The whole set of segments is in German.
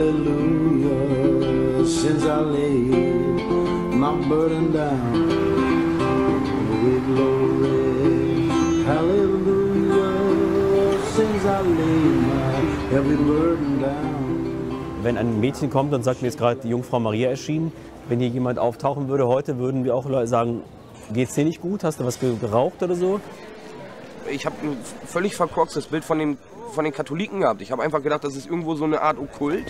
hallelujah, since I laid my burden down. Oh, glory, hallelujah, since I laid my heavy burden down. Wenn ein Mädchen kommt und sagt, mir ist gerade die Jungfrau Maria erschienen, wenn hier jemand auftauchen würde heute, würden wir auch sagen, geht's dir nicht gut? Hast du was geraucht oder so? Ich habe ein völlig verkorkstes Bild von den Katholiken gehabt. Ich habe einfach gedacht, das ist irgendwo so eine Art Okkult.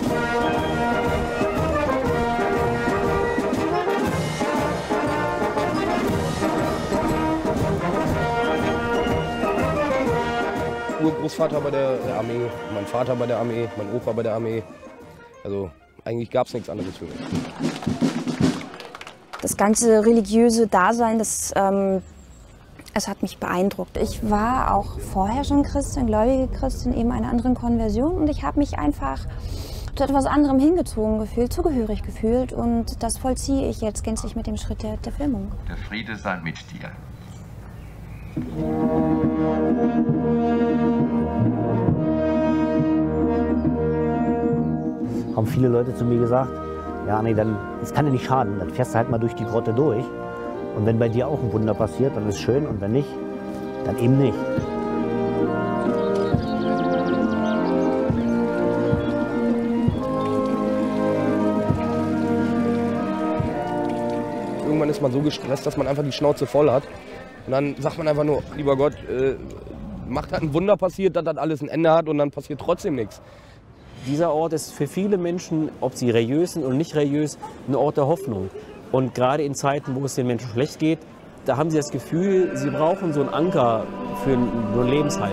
Urgroßvater bei der Armee, mein Vater bei der Armee, mein Opa bei der Armee. Also eigentlich gab es nichts anderes für mich. Das ganze religiöse Dasein, es hat mich beeindruckt. Ich war auch vorher schon Christin, gläubige Christin, eben einer anderen Konversion. Und ich habe mich einfach zu etwas anderem hingezogen gefühlt, zugehörig gefühlt. Und das vollziehe ich jetzt gänzlich mit dem Schritt der Firmung. Der Friede sei mit dir. Haben viele Leute zu mir gesagt, ja, nee, dann, das kann ja nicht schaden, dann fährst du halt mal durch die Grotte durch. Und wenn bei dir auch ein Wunder passiert, dann ist es schön, und wenn nicht, dann eben nicht. Irgendwann ist man so gestresst, dass man einfach die Schnauze voll hat. Und dann sagt man einfach nur, lieber Gott, macht halt ein Wunder passiert, dass das alles ein Ende hat und dann passiert trotzdem nichts. Dieser Ort ist für viele Menschen, ob sie religiös sind oder nicht religiös, ein Ort der Hoffnung. Und gerade in Zeiten, wo es den Menschen schlecht geht, da haben sie das Gefühl, sie brauchen so einen Anker für einen Lebenshalt.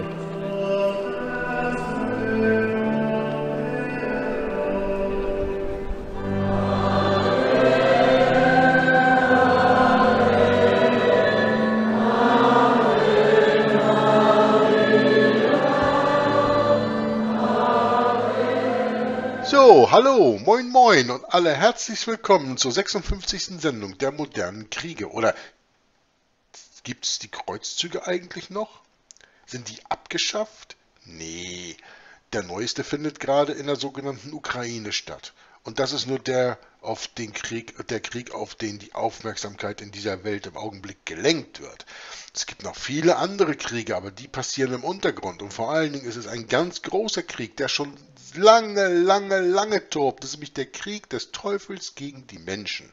So, hallo, moin moin und alle herzlich willkommen zur 56. Sendung der modernen Kriege. Oder gibt es die Kreuzzüge eigentlich noch? Sind die abgeschafft? Nee, der neueste findet gerade in der sogenannten Ukraine statt. Und das ist nur der Krieg, auf den die Aufmerksamkeit in dieser Welt im Augenblick gelenkt wird. Es gibt noch viele andere Kriege, aber die passieren im Untergrund. Und vor allen Dingen ist es ein ganz großer Krieg, der schon lange tobt. Das ist nämlich der Krieg des Teufels gegen die Menschen.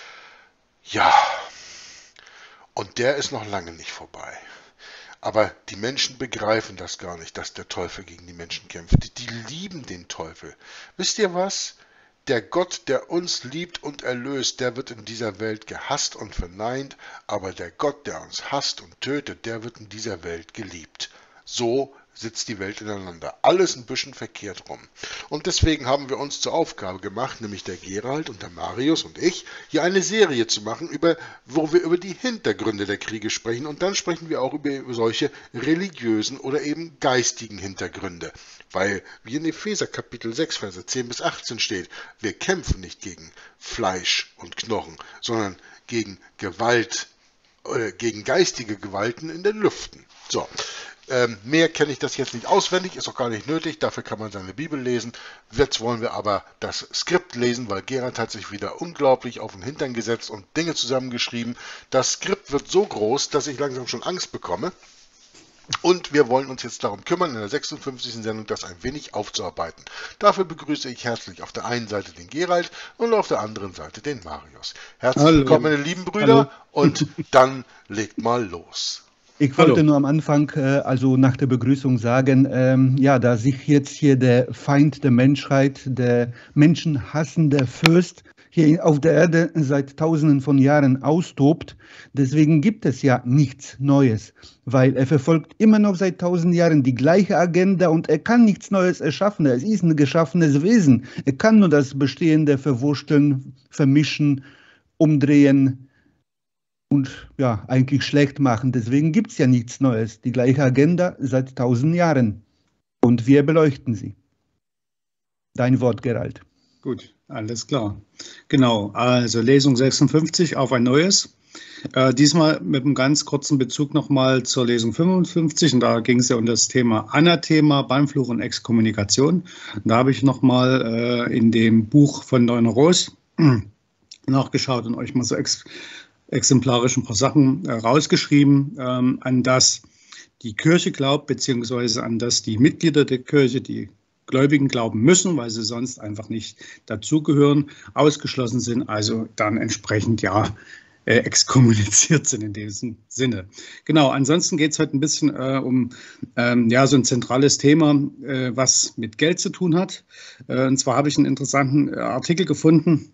Ja, und der ist noch lange nicht vorbei. Aber die Menschen begreifen das gar nicht, dass der Teufel gegen die Menschen kämpft. Die lieben den Teufel. Wisst ihr was? Der Gott, der uns liebt und erlöst, der wird in dieser Welt gehasst und verneint, aber der Gott, der uns hasst und tötet, der wird in dieser Welt geliebt. So sitzt die Welt ineinander. Alles ein bisschen verkehrt rum. Und deswegen haben wir uns zur Aufgabe gemacht, nämlich der Gerald und der Marius und ich, hier eine Serie zu machen, wo wir über die Hintergründe der Kriege sprechen. Und dann sprechen wir auch über solche religiösen oder eben geistigen Hintergründe. Weil, wie in Epheser Kapitel 6, Verse 10 bis 18 steht, wir kämpfen nicht gegen Fleisch und Knochen, sondern gegen Gewalt, gegen geistige Gewalten in den Lüften. So. Mehr kenne ich das jetzt nicht auswendig, ist auch gar nicht nötig, dafür kann man seine Bibel lesen. Jetzt wollen wir aber das Skript lesen, weil Gerhard hat sich wieder unglaublich auf den Hintern gesetzt und Dinge zusammengeschrieben. Das Skript wird so groß, dass ich langsam schon Angst bekomme. Und wir wollen uns jetzt darum kümmern, in der 56. Sendung das ein wenig aufzuarbeiten. Dafür begrüße ich herzlich auf der einen Seite den Gerald und auf der anderen Seite den Marius. Herzlich willkommen, meine lieben Brüder, und dann legt mal los. Ich wollte nur am Anfang, also nach der Begrüßung sagen, ja, da sich jetzt hier der Feind der Menschheit, der menschenhassende Fürst hier auf der Erde seit Tausenden von Jahren austobt, deswegen gibt es ja nichts Neues, weil er verfolgt immer noch seit 1000 Jahren die gleiche Agenda und er kann nichts Neues erschaffen. Er ist ein geschaffenes Wesen. Er kann nur das Bestehende verwursteln, vermischen, umdrehen und ja, eigentlich schlecht machen. Deswegen gibt es ja nichts Neues. Die gleiche Agenda seit 1000 Jahren. Und wir beleuchten sie. Dein Wort, Gerald. Gut, alles klar. Genau, also Lesung 56 auf ein neues. Diesmal mit einem ganz kurzen Bezug nochmal zur Lesung 55. Und da ging es ja um das Thema Anathema, Bannfluch und Exkommunikation. Und da habe ich nochmal in dem Buch von Neuner Roos nachgeschaut und euch mal so exemplarisch ein paar Sachen rausgeschrieben, an das die Kirche glaubt, beziehungsweise an das die Mitglieder der Kirche, die Gläubigen glauben müssen, weil sie sonst einfach nicht dazugehören, ausgeschlossen sind, also dann entsprechend ja exkommuniziert sind in diesem Sinne. Genau, ansonsten geht es heute ein bisschen um ja, so ein zentrales Thema, was mit Geld zu tun hat. Und zwar habe ich einen interessanten Artikel gefunden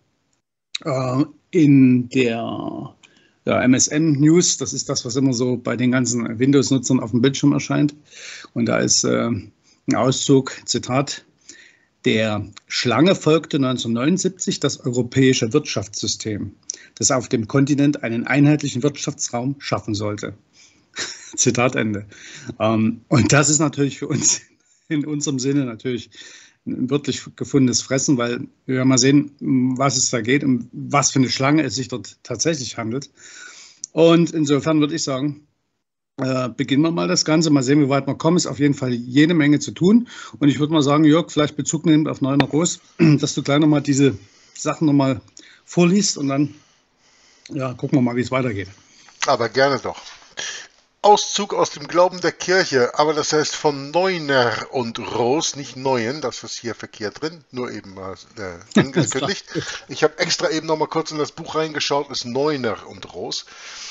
in der MSN News. Das ist das, was immer so bei den ganzen Windows-Nutzern auf dem Bildschirm erscheint. Und da ist ein Auszug, Zitat: Der Schlange folgte 1979 das europäische Wirtschaftssystem, das auf dem Kontinent einen einheitlichen Wirtschaftsraum schaffen sollte. Zitat Ende. Und das ist natürlich für uns in unserem Sinne natürlich ein wörtlich gefundenes Fressen, weil wir mal sehen, was es da geht und was für eine Schlange es sich dort tatsächlich handelt. Und insofern würde ich sagen, beginnen wir mal das Ganze, mal sehen, wie weit wir kommen. Ist auf jeden Fall jede Menge zu tun. Und ich würde mal sagen, Jörg, vielleicht Bezug nehmend auf Neuner Roos, dass du gleich nochmal diese Sachen nochmal vorliest und dann ja, gucken wir mal, wie es weitergeht. Aber gerne doch. Auszug aus dem Glauben der Kirche, aber das heißt von Neuner und Roos, nicht Neuen, das ist hier verkehrt drin, nur eben angekündigt. Ich habe extra eben noch mal kurz in das Buch reingeschaut, ist Neuner und Roos.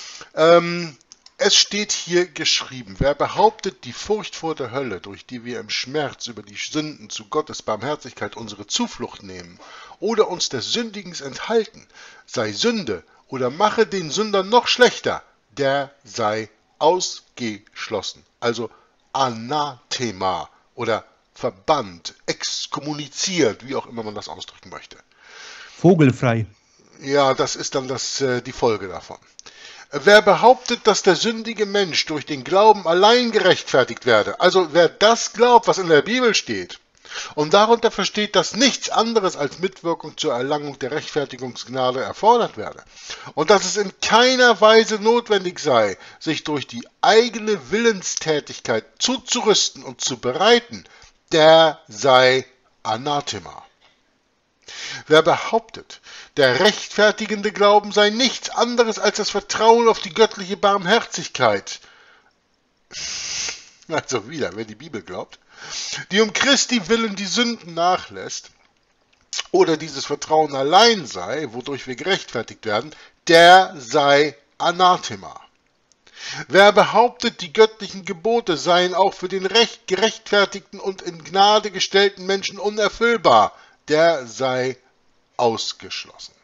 Es steht hier geschrieben: Wer behauptet, die Furcht vor der Hölle, durch die wir im Schmerz über die Sünden zu Gottes Barmherzigkeit unsere Zuflucht nehmen oder uns des Sündigens enthalten, sei Sünde oder mache den Sünder noch schlechter, der sei ausgeschlossen, also Anathema oder verbannt, exkommuniziert, wie auch immer man das ausdrücken möchte. Vogelfrei. Ja, das ist dann die Folge davon. Wer behauptet, dass der sündige Mensch durch den Glauben allein gerechtfertigt werde, also wer das glaubt, was in der Bibel steht, und darunter versteht, dass nichts anderes als Mitwirkung zur Erlangung der Rechtfertigungsgnade erfordert werde und dass es in keiner Weise notwendig sei, sich durch die eigene Willenstätigkeit zuzurüsten und zu bereiten, der sei Anathema. Wer behauptet, der rechtfertigende Glauben sei nichts anderes als das Vertrauen auf die göttliche Barmherzigkeit, also wieder, wer die Bibel glaubt, die um Christi willen die Sünden nachlässt, oder dieses Vertrauen allein sei, wodurch wir gerechtfertigt werden, der sei Anathema. Wer behauptet, die göttlichen Gebote seien auch für den gerechtfertigten und in Gnade gestellten Menschen unerfüllbar, der sei ausgeschlossen.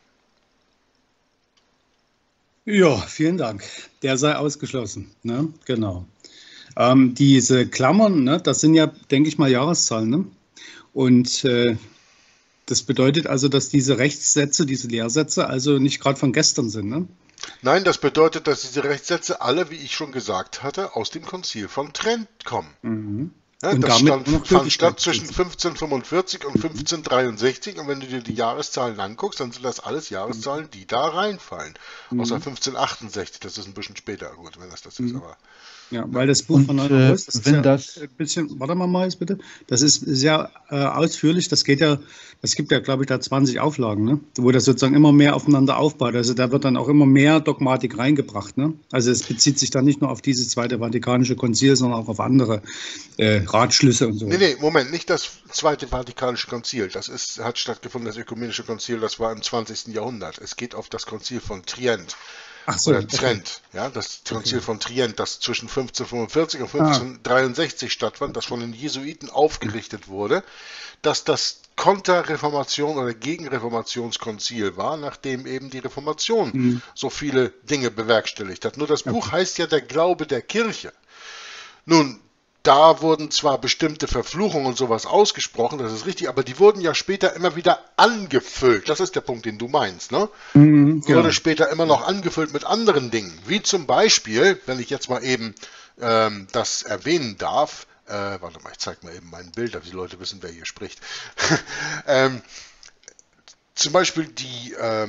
Ja, vielen Dank. Der sei ausgeschlossen. Ne? Genau. Diese Klammern, ne, das sind ja, denke ich mal, Jahreszahlen. Ne? Und das bedeutet also, dass diese Rechtssätze, diese Lehrsätze also nicht gerade von gestern sind. Ne? Nein, das bedeutet, dass diese Rechtssätze alle, wie ich schon gesagt hatte, aus dem Konzil von Trent kommen. Mhm. Ja, Und das damit fand statt zwischen 1545 und 1563, und wenn du dir die Jahreszahlen anguckst, dann sind das alles Jahreszahlen, die da reinfallen. Außer 1568, das ist ein bisschen später, gut, wenn das ist, aber... Ja, weil das Buch von Neuner Roos, das ist wenn ja das ein bisschen, warte mal, Mais, bitte. Das ist sehr ausführlich, das gibt ja, glaube ich, da 20 Auflagen, ne? Wo das sozusagen immer mehr aufeinander aufbaut. Also da wird dann auch immer mehr Dogmatik reingebracht, ne? Also es bezieht sich dann nicht nur auf dieses Zweite Vatikanische Konzil, sondern auch auf andere Ratschlüsse und so. Nee, Moment, nicht das Zweite Vatikanische Konzil. Das hat stattgefunden, das Ökumenische Konzil, das war im 20. Jahrhundert. Es geht auf das Konzil von Trient. Ach so, Oder Trent, ja, das Konzil von Trient, das zwischen 1545 und 1563 stattfand, das von den Jesuiten aufgerichtet wurde, dass das Konterreformation oder Gegenreformationskonzil war, nachdem eben die Reformation so viele Dinge bewerkstelligt hat. Nur das Buch heißt ja der Glaube der Kirche. Nun, da wurden zwar bestimmte Verfluchungen und sowas ausgesprochen, das ist richtig, aber die wurden ja später immer wieder angefüllt. Das ist der Punkt, den du meinst, ne? Wurde später immer noch angefüllt mit anderen Dingen. Wie zum Beispiel, wenn ich jetzt mal eben das erwähnen darf, warte mal, ich zeige mal eben mein Bild, damit die Leute wissen, wer hier spricht. Zum Beispiel die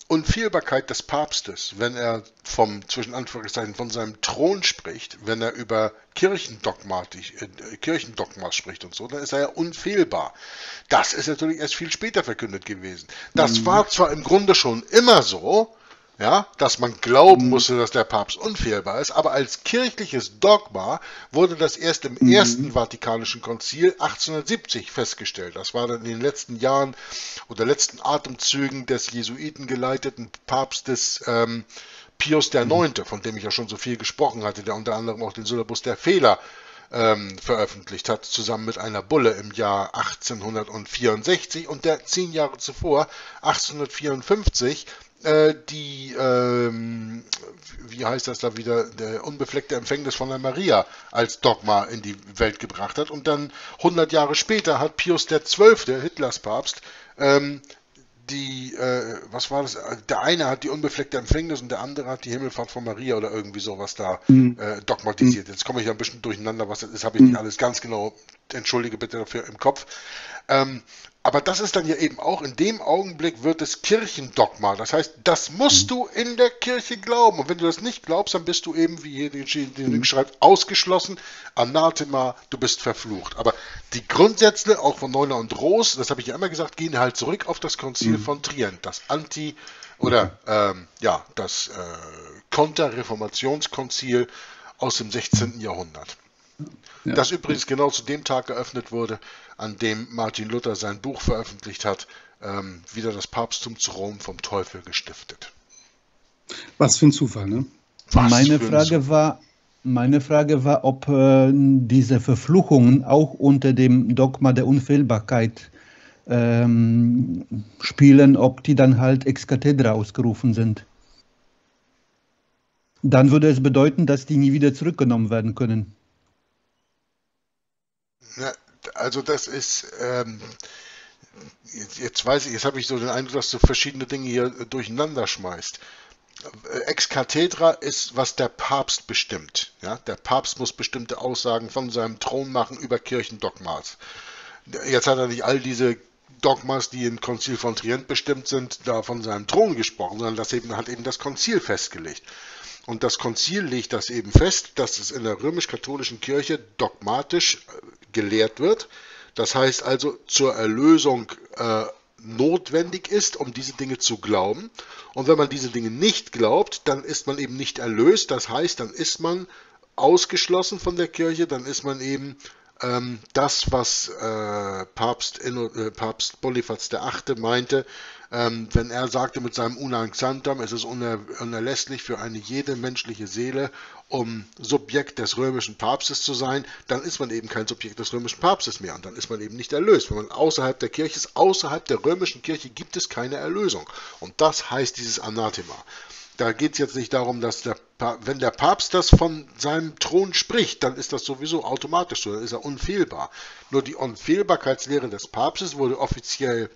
Unfehlbarkeit des Papstes, wenn er zwischen Anführungszeichen, von seinem Thron spricht, wenn er über Kirchendogma spricht und so, dann ist er ja unfehlbar. Das ist natürlich erst viel später verkündet gewesen. Das war zwar im Grunde schon immer so, ja, dass man glauben musste, dass der Papst unfehlbar ist, aber als kirchliches Dogma wurde das erst im ersten Vatikanischen Konzil 1870 festgestellt. Das war dann in den letzten Jahren oder letzten Atemzügen des Jesuiten geleiteten Papstes Pius IX., von dem ich ja schon so viel gesprochen hatte, der unter anderem auch den Syllabus der Fehler veröffentlicht hat, zusammen mit einer Bulle im Jahr 1864 und der 10 Jahre zuvor, 1854, wie heißt das da wieder, der unbefleckte Empfängnis von der Maria als Dogma in die Welt gebracht hat. Und dann 100 Jahre später hat Pius XII., Hitlers Papst, was war das? Der eine hat die unbefleckte Empfängnis und der andere hat die Himmelfahrt von Maria oder irgendwie sowas da dogmatisiert. Jetzt komme ich ja ein bisschen durcheinander, was das ist, habe ich nicht alles ganz genau, entschuldige bitte dafür, im Kopf. Aber das ist dann ja eben auch, in dem Augenblick wird es Kirchendogma. Das heißt, das musst du in der Kirche glauben. Und wenn du das nicht glaubst, dann bist du eben, wie hier den schreibt, ausgeschlossen, Anathema, du bist verflucht. Aber die Grundsätze, auch von Neuner und Roos, das habe ich ja immer gesagt, gehen halt zurück auf das Konzil von Trient. Das das Konterreformationskonzil aus dem 16. Jahrhundert. Ja. Das übrigens genau zu dem Tag eröffnet wurde, an dem Martin Luther sein Buch veröffentlicht hat, wieder das Papsttum zu Rom vom Teufel gestiftet. Was für ein Zufall, ne? Meine Frage war, ob diese Verfluchungen auch unter dem Dogma der Unfehlbarkeit spielen, ob die dann halt ex cathedra ausgerufen sind. Dann würde es bedeuten, dass die nie wieder zurückgenommen werden können. Ja, also das ist, jetzt habe ich so den Eindruck, dass du verschiedene Dinge hier durcheinander schmeißt. Ex cathedra ist, was der Papst bestimmt. Ja? Der Papst muss bestimmte Aussagen von seinem Thron machen über Kirchendogmas. Jetzt hat er nicht all diese Dogmas, die im Konzil von Trient bestimmt sind, da von seinem Thron gesprochen, sondern hat eben das Konzil festgelegt. Und das Konzil legt das eben fest, dass es in der römisch-katholischen Kirche dogmatisch gelehrt wird. Das heißt also zur Erlösung notwendig ist, um diese Dinge zu glauben. Und wenn man diese Dinge nicht glaubt, dann ist man eben nicht erlöst. Das heißt, dann ist man ausgeschlossen von der Kirche, dann ist man eben das, was Papst Bonifaz VIII. Meinte, wenn er sagte mit seinem Unam Sanctam, es ist unerlässlich für eine jede menschliche Seele, um Subjekt des römischen Papstes zu sein, dann ist man eben kein Subjekt des römischen Papstes mehr und dann ist man eben nicht erlöst. Wenn man außerhalb der Kirche ist, außerhalb der römischen Kirche gibt es keine Erlösung. Und das heißt dieses Anathema. Da geht es jetzt nicht darum, dass wenn der Papst das von seinem Thron spricht, dann ist das sowieso automatisch so, dann ist er unfehlbar. Nur die Unfehlbarkeitslehre des Papstes wurde offiziell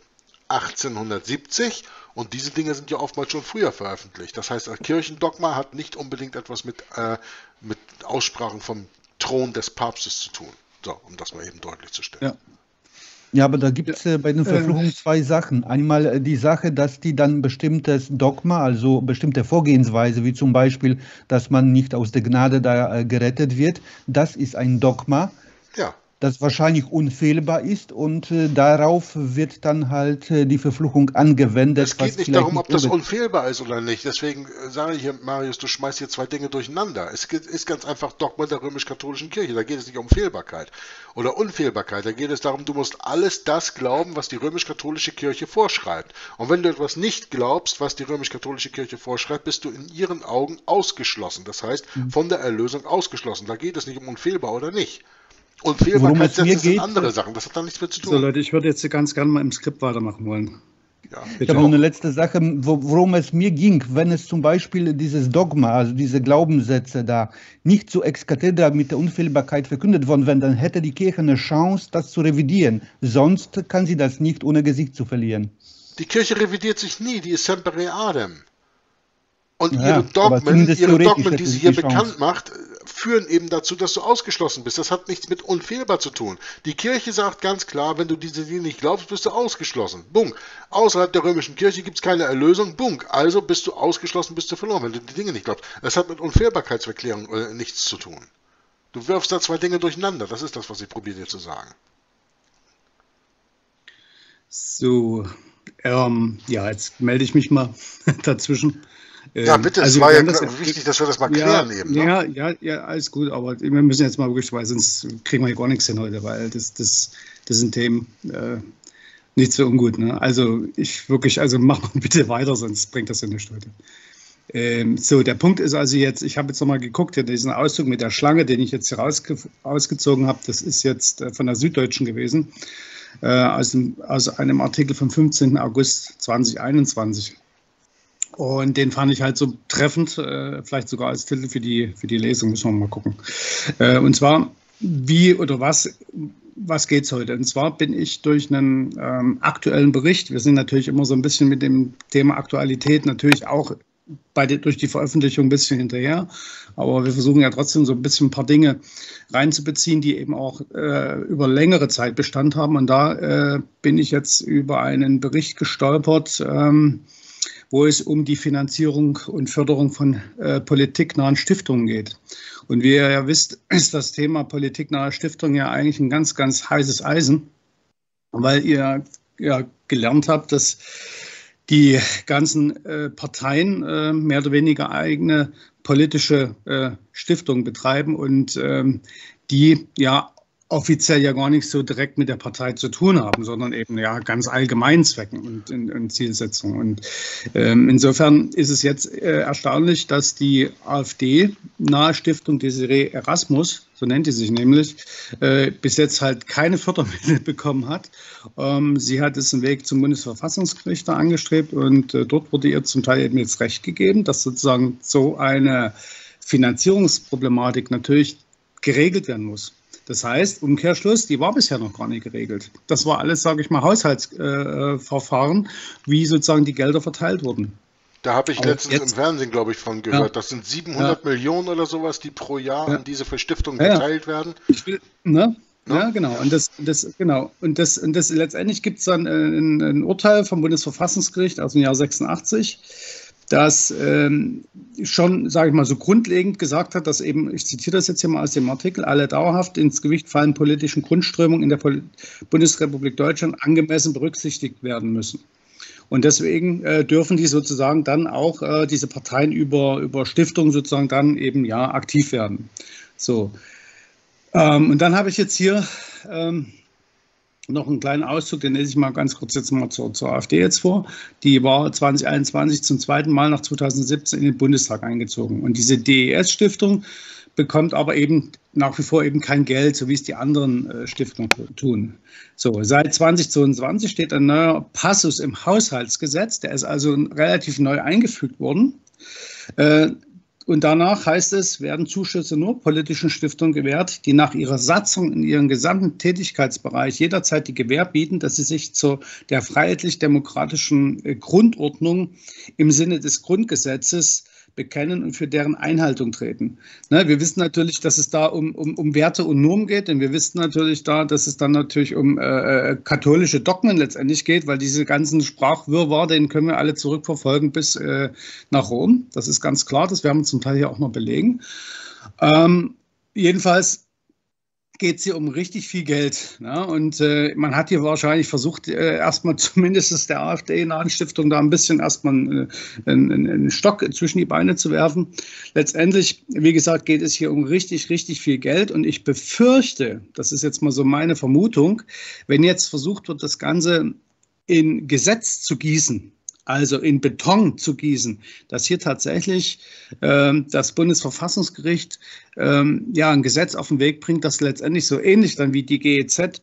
1870 und diese Dinge sind ja oftmals schon früher veröffentlicht. Das heißt, Kirchendogma hat nicht unbedingt etwas mit Aussprachen vom Thron des Papstes zu tun. So, um das mal eben deutlich zu stellen. Ja. Ja, aber da gibt es bei den Verfluchungen zwei Sachen. Einmal die Sache, dass die dann bestimmtes Dogma, also bestimmte Vorgehensweise, wie zum Beispiel, dass man nicht aus der Gnade da gerettet wird, das ist ein Dogma, das wahrscheinlich unfehlbar ist und darauf wird dann halt die Verfluchung angewendet. Es geht nicht darum, ob das unfehlbar ist oder nicht. Deswegen sage ich hier, Marius, du schmeißt hier zwei Dinge durcheinander. Es ist ganz einfach Dogma der römisch-katholischen Kirche. Da geht es nicht um Fehlbarkeit oder Unfehlbarkeit. Da geht es darum, du musst alles das glauben, was die römisch-katholische Kirche vorschreibt. Und wenn du etwas nicht glaubst, was die römisch-katholische Kirche vorschreibt, bist du in ihren Augen ausgeschlossen. Das heißt, von der Erlösung ausgeschlossen. Da geht es nicht um unfehlbar oder nicht. Und Fehlbarkeitssätze sind andere Sachen, das hat da nichts mehr zu tun. So Leute, ich würde jetzt ganz gerne mal im Skript weitermachen wollen. Ja, ich habe noch eine letzte Sache, worum es mir ging, wenn es zum Beispiel dieses Dogma, also diese Glaubenssätze da, nicht so ex cathedra mit der Unfehlbarkeit verkündet worden wären, dann hätte die Kirche eine Chance, das zu revidieren. Sonst kann sie das nicht, ohne Gesicht zu verlieren. Die Kirche revidiert sich nie, die ist semper adem. Und ihre Dogmen, die sie hier bekannt macht, führen eben dazu, dass du ausgeschlossen bist. Das hat nichts mit unfehlbar zu tun. Die Kirche sagt ganz klar, wenn du diese Dinge nicht glaubst, bist du ausgeschlossen. Bunk. Außerhalb der römischen Kirche gibt es keine Erlösung. Bunk. Also bist du ausgeschlossen, bist du verloren, wenn du die Dinge nicht glaubst. Das hat mit Unfehlbarkeitsverklärung nichts zu tun. Du wirfst da zwei Dinge durcheinander. Das ist das, was ich probiere dir zu sagen. So, ja, jetzt melde ich mich mal dazwischen. Ja, bitte, also es war ja das wichtig, dass wir das mal klären eben. Ne? Ja, alles gut, aber wir müssen jetzt mal wirklich, weil sonst kriegen wir hier gar nichts hin heute, weil das sind Themen nicht so ungut. Ne? Also mach mal bitte weiter, sonst bringt das ja nichts heute. So, der Punkt ist also jetzt, ich habe jetzt nochmal geguckt, ja, diesen Auszug mit der Schlange, den ich jetzt hier ausgezogen habe, das ist jetzt von der Süddeutschen gewesen, aus einem Artikel vom 15. August 2021. Und den fand ich halt so treffend, vielleicht sogar als Titel für die Lesung, müssen wir mal gucken. Und zwar, was geht es heute? Und zwar bin ich durch einen aktuellen Bericht, wir sind natürlich immer so ein bisschen mit dem Thema Aktualität natürlich auch durch die Veröffentlichung ein bisschen hinterher, aber wir versuchen ja trotzdem so ein bisschen ein paar Dinge reinzubeziehen, die eben auch über längere Zeit Bestand haben. Und da bin ich jetzt über einen Bericht gestolpert, wo es um die Finanzierung und Förderung von politiknahen Stiftungen geht. Und wie ihr ja wisst, ist das Thema politiknahe Stiftung ja eigentlich ein ganz, ganz heißes Eisen, weil ihr ja gelernt habt, dass die ganzen Parteien mehr oder weniger eigene politische Stiftungen betreiben und die ja offiziell ja gar nicht so direkt mit der Partei zu tun haben, sondern eben ja ganz allgemein Zwecken und in Zielsetzungen. Und insofern ist es jetzt erstaunlich, dass die AfD-nahe Stiftung Desiree Erasmus, so nennt die sich nämlich, bis jetzt halt keine Fördermittel bekommen hat. Sie hat es einen Weg zum Bundesverfassungsgericht angestrebt und dort wurde ihr zum Teil eben jetzt Recht gegeben, dass sozusagen so eine Finanzierungsproblematik natürlich geregelt werden muss. Das heißt, Umkehrschluss, die war bisher noch gar nicht geregelt. Das war alles, sage ich mal, Haushaltsverfahren, wie sozusagen die Gelder verteilt wurden. Da habe ich letztens im Fernsehen, glaube ich, von gehört. Ja. Das sind 700 Millionen oder sowas, die pro Jahr an diese Verstiftungen verteilt werden. Ja, genau. Und das letztendlich gibt es dann ein Urteil vom Bundesverfassungsgericht aus dem Jahr 86, das schon, sage ich mal, so grundlegend gesagt hat, dass eben, ich zitiere das jetzt hier mal aus dem Artikel, alle dauerhaft ins Gewicht fallenden politischen Grundströmungen in der Bundesrepublik Deutschland angemessen berücksichtigt werden müssen. Und deswegen dürfen die sozusagen dann auch diese Parteien über Stiftungen sozusagen dann eben ja aktiv werden. So. Und dann habe ich jetzt hier noch einen kleinen Auszug, den lese ich mal ganz kurz jetzt mal zur AfD jetzt vor. Die war 2021 zum zweiten Mal nach 2017 in den Bundestag eingezogen. Und diese DES-Stiftung bekommt aber eben nach wie vor eben kein Geld, so wie es die anderen Stiftungen tun. So, seit 2022 steht ein neuer Passus im Haushaltsgesetz, der ist also relativ neu eingefügt worden. Und danach heißt es, werden Zuschüsse nur politischen Stiftungen gewährt, die nach ihrer Satzung in ihrem gesamten Tätigkeitsbereich jederzeit die Gewähr bieten, dass sie sich zu der freiheitlich-demokratischen Grundordnung im Sinne des Grundgesetzes bekennen und für deren Einhaltung treten. Ne, wir wissen natürlich, dass es da um Werte und Normen geht, denn wir wissen natürlich da, dass es dann natürlich um katholische Dogmen letztendlich geht, weil diese ganzen Sprachwirrwarr, den können wir alle zurückverfolgen bis nach Rom. Das ist ganz klar, das werden wir zum Teil hier auch noch belegen. Jedenfalls geht es hier um richtig viel Geld. Ne? Und man hat hier wahrscheinlich versucht, erstmal zumindest der AfD-nahen Stiftung da ein bisschen erstmal einen Stock zwischen die Beine zu werfen. Letztendlich, wie gesagt, geht es hier um richtig, richtig viel Geld. Und ich befürchte, das ist jetzt mal so meine Vermutung, wenn jetzt versucht wird, das Ganze in Gesetz zu gießen, also in Beton zu gießen, dass hier tatsächlich das Bundesverfassungsgericht ja ein Gesetz auf den Weg bringt, das letztendlich so ähnlich dann wie die GEZ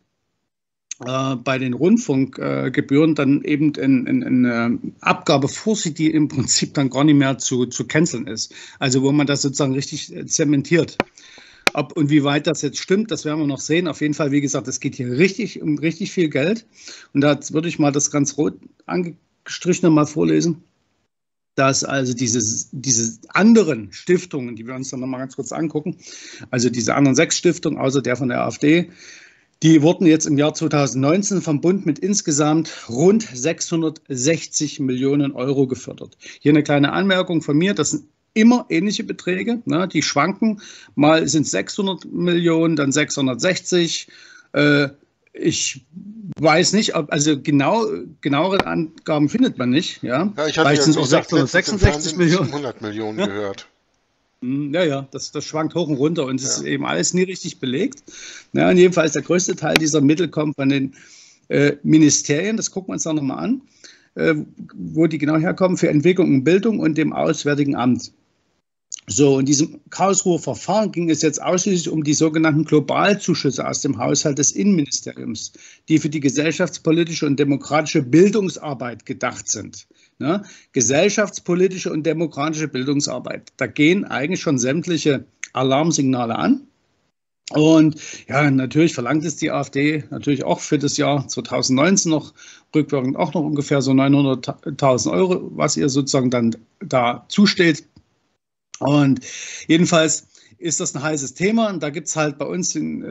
bei den Rundfunkgebühren dann eben eine Abgabe vorsieht, die im Prinzip dann gar nicht mehr zu canceln ist. Also wo man das sozusagen richtig zementiert. Ob und wie weit das jetzt stimmt, das werden wir noch sehen. Auf jeden Fall, wie gesagt, es geht hier um richtig viel Geld. Und da würde ich mal das ganz rot angestrichene mal vorlesen. dass also diese anderen Stiftungen, die wir uns dann nochmal ganz kurz angucken, also diese anderen 6 Stiftungen, außer der von der AfD, die wurden jetzt im Jahr 2019 vom Bund mit insgesamt rund 660 Millionen Euro gefördert. Hier eine kleine Anmerkung von mir, das sind immer ähnliche Beträge, ne, die schwanken, mal sind es 600 Millionen, dann 660. Ich weiß nicht, also genauere Angaben findet man nicht. Ja, ja, ich hatte vielleicht ja sind es auch gesagt, 666 Millionen. 700 Millionen gehört. Ja, das schwankt hoch und runter und es ist eben alles nie richtig belegt. Ja, und jedenfalls der größte Teil dieser Mittel kommt von den Ministerien, das gucken wir uns da nochmal an, wo die genau herkommen, für Entwicklung und Bildung und dem Auswärtigen Amt. So, in diesem Karlsruher Verfahren ging es jetzt ausschließlich um die sogenannten Globalzuschüsse aus dem Haushalt des Innenministeriums, die für die gesellschaftspolitische und demokratische Bildungsarbeit gedacht sind. Ne? Gesellschaftspolitische und demokratische Bildungsarbeit. Da gehen eigentlich schon sämtliche Alarmsignale an. Und ja, natürlich verlangt es die AfD natürlich auch für das Jahr 2019 noch rückwirkend auch noch ungefähr so 900.000 Euro, was ihr sozusagen dann da zusteht. Und jedenfalls ist das ein heißes Thema. Und da gibt es halt bei uns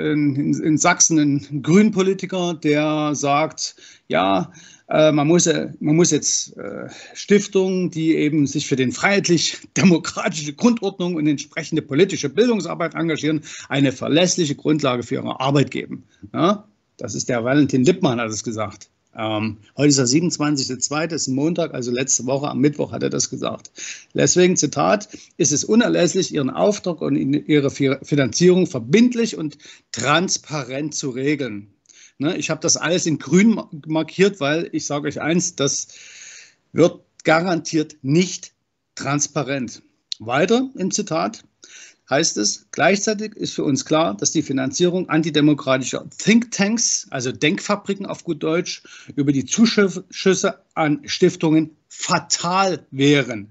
in Sachsen einen grünen Politiker, der sagt, ja, man muss jetzt Stiftungen, die eben sich für den freiheitlich-demokratische Grundordnung und entsprechende politische Bildungsarbeit engagieren, eine verlässliche Grundlage für ihre Arbeit geben. Ja, das ist der Valentin Lippmann, hat es gesagt. Heute ist der 27.02., ist Montag, also letzte Woche am Mittwoch hat er das gesagt. Deswegen, Zitat, ist es unerlässlich, Ihren Auftrag und Ihre Finanzierung verbindlich und transparent zu regeln. Ne, ich habe das alles in grün markiert, weil ich sage euch eins, das wird garantiert nicht transparent. Weiter im Zitat heißt es, gleichzeitig ist für uns klar, dass die Finanzierung antidemokratischer Thinktanks, also Denkfabriken auf gut Deutsch, über die Zuschüsse an Stiftungen fatal wären.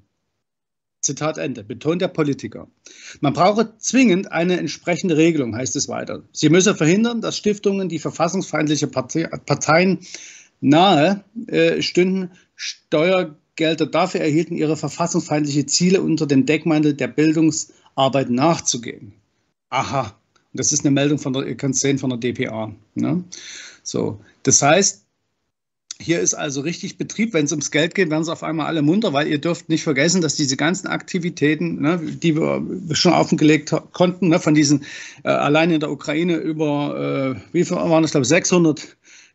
Zitat Ende, betont der Politiker. Man brauche zwingend eine entsprechende Regelung, heißt es weiter. Sie müsse verhindern, dass Stiftungen, die verfassungsfeindliche Parteien nahe stünden, Steuergelder dafür erhielten, ihre verfassungsfeindliche Ziele unter dem Deckmantel der Bildungsarbeit nachzugehen. Aha, das ist eine Meldung von ihr könnt es sehen, von der dpa. Ne? So, das heißt, hier ist also richtig Betrieb. Wenn es ums Geld geht, werden sie auf einmal alle munter, weil ihr dürft nicht vergessen, dass diese ganzen Aktivitäten, ne, die wir schon offengelegt konnten, ne, von diesen allein in der Ukraine über, wie viel waren das, glaube ich,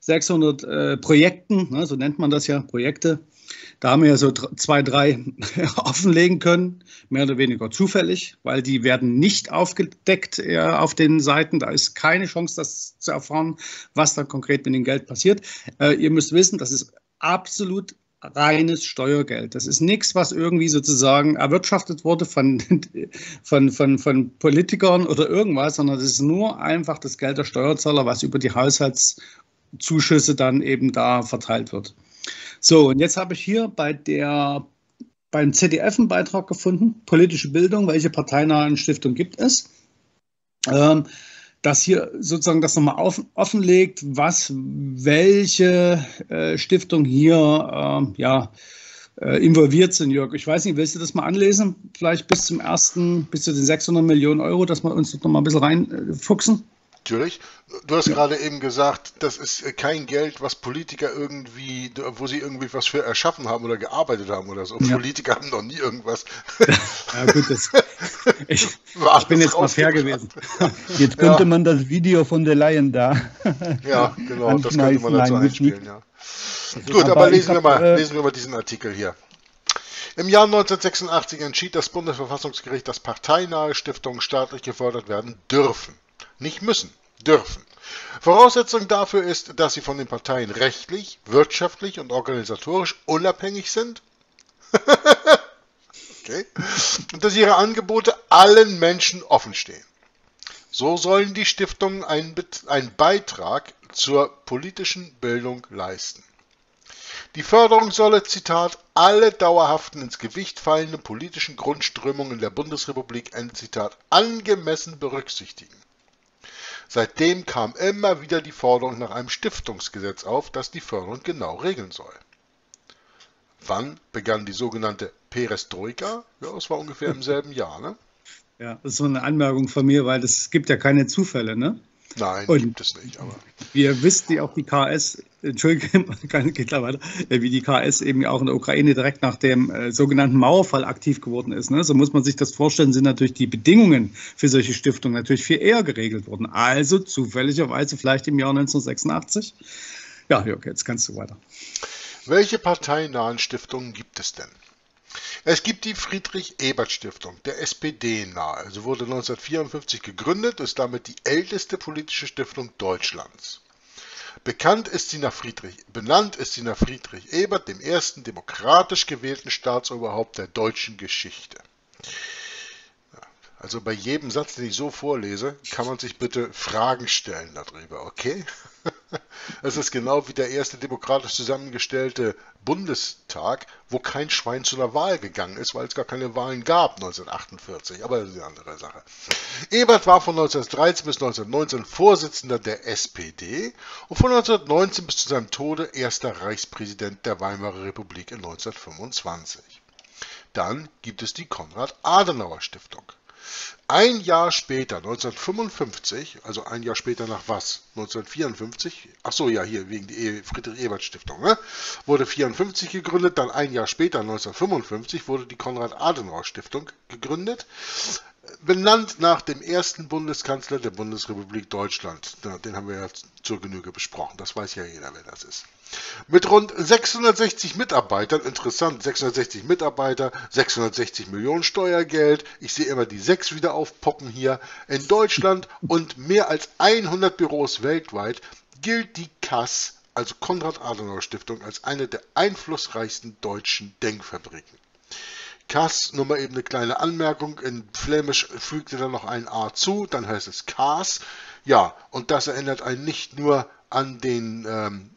600 Projekten, ne, so nennt man das ja, Projekte. Da haben wir ja so 2, 3 offenlegen können, mehr oder weniger zufällig, weil die werden nicht aufgedeckt auf den Seiten. Da ist keine Chance, das zu erfahren, was da konkret mit dem Geld passiert. Ihr müsst wissen, das ist absolut reines Steuergeld. Das ist nichts, was irgendwie sozusagen erwirtschaftet wurde von Politikern oder irgendwas, sondern das ist nur einfach das Geld der Steuerzahler, was über die Haushaltszuschüsse dann eben da verteilt wird. So, und jetzt habe ich hier beim ZDF einen Beitrag gefunden, politische Bildung, welche parteinahen Stiftungen gibt es, dass hier sozusagen das nochmal offenlegt, welche Stiftungen hier involviert sind, Jörg. Ich weiß nicht, willst du das mal anlesen? Vielleicht bis zu den 600 Millionen Euro, dass wir uns noch mal ein bisschen reinfuchsen? Natürlich. Du hast gerade eben gesagt, das ist kein Geld, was Politiker irgendwie, wo sie irgendwie was für erschaffen haben oder gearbeitet haben oder so. Ja. Politiker haben noch nie irgendwas. Ja gut, ich bin jetzt mal fair gewesen. Jetzt könnte man das Video von der Leyen da. Ja, genau, das könnte man dazu einspielen, ja. Gut, aber lesen wir mal diesen Artikel hier. Im Jahr 1986 entschied das Bundesverfassungsgericht, dass parteinahe Stiftungen staatlich gefördert werden dürfen. Nicht müssen, dürfen. Voraussetzung dafür ist, dass sie von den Parteien rechtlich, wirtschaftlich und organisatorisch unabhängig sind. Okay. Und dass ihre Angebote allen Menschen offen stehen. So sollen die Stiftungen einen Beitrag zur politischen Bildung leisten. Die Förderung solle, Zitat, alle dauerhaften ins Gewicht fallenden politischen Grundströmungen der Bundesrepublik, Ende Zitat, angemessen berücksichtigen. Seitdem kam immer wieder die Forderung nach einem Stiftungsgesetz auf, das die Förderung genau regeln soll. Wann begann die sogenannte Perestroika? Ja, das war ungefähr im selben Jahr, ne? Ja, das ist so eine Anmerkung von mir, weil es gibt ja keine Zufälle, ne? Nein, Und gibt es nicht, aber wir wissen ja auch die KS, Entschuldigung, geht klar weiter, wie die KS eben auch in der Ukraine direkt nach dem sogenannten Mauerfall aktiv geworden ist. Ne? So muss man sich das vorstellen, sind natürlich die Bedingungen für solche Stiftungen natürlich viel eher geregelt worden. Also zufälligerweise vielleicht im Jahr 1986. Ja, Jörg, jetzt kannst du weiter. welche parteinahen Stiftungen gibt es denn? Es gibt die Friedrich-Ebert-Stiftung, der SPD nahe. Sie wurde 1954 gegründet, ist damit die älteste politische Stiftung Deutschlands. Benannt ist sie nach Friedrich Ebert, dem ersten demokratisch gewählten Staatsoberhaupt der deutschen Geschichte. Also bei jedem Satz, den ich so vorlese, kann man sich bitte Fragen stellen darüber, okay? Es ist genau wie der erste demokratisch zusammengestellte Bundestag, wo kein Schwein zu einer Wahl gegangen ist, weil es gar keine Wahlen gab 1948. Aber das ist eine andere Sache. Ebert war von 1913 bis 1919 Vorsitzender der SPD und von 1919 bis zu seinem Tode erster Reichspräsident der Weimarer Republik in 1925. Dann gibt es die Konrad-Adenauer-Stiftung. Ein Jahr später, 1955, also ein Jahr später nach was? 1954? Ach so, ja, hier wegen der Friedrich-Ebert-Stiftung, ne? Wurde 1954 gegründet, dann ein Jahr später, 1955, wurde die Konrad-Adenauer-Stiftung gegründet, benannt nach dem ersten Bundeskanzler der Bundesrepublik Deutschland. Den haben wir ja zur Genüge besprochen, das weiß ja jeder, wer das ist. Mit rund 660 Mitarbeitern, interessant, 660 Mitarbeiter, 660 Millionen Steuergeld, ich sehe immer die 6 wieder aufpoppen hier, in Deutschland und mehr als 100 Büros weltweit, gilt die KAS, also Konrad-Adenauer-Stiftung, als eine der einflussreichsten deutschen Denkfabriken. KAS, nur mal eben eine kleine Anmerkung, in Flämisch fügte da noch ein A zu, dann heißt es KAS, ja, und das erinnert einen nicht nur an den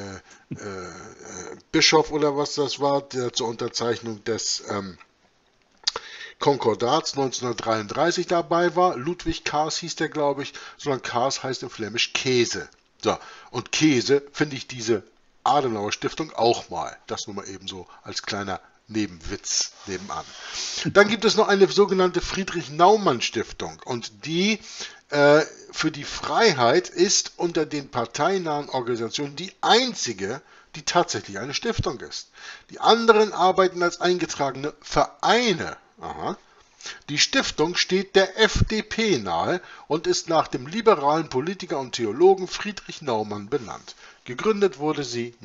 Bischof oder was das war, der zur Unterzeichnung des Konkordats 1933 dabei war. Ludwig Kaas hieß der, glaube ich, sondern Kaas heißt im Flämisch Käse. So, und Käse finde ich diese Adenauer Stiftung auch mal. Das nur mal eben so als kleiner Nebenwitz nebenan. Dann gibt es noch eine sogenannte Friedrich-Naumann-Stiftung und die für die Freiheit ist unter den parteinahen Organisationen die einzige, die tatsächlich eine Stiftung ist. Die anderen arbeiten als eingetragene Vereine. Aha. Die Stiftung steht der FDP nahe und ist nach dem liberalen Politiker und Theologen Friedrich Naumann benannt. Gegründet wurde sie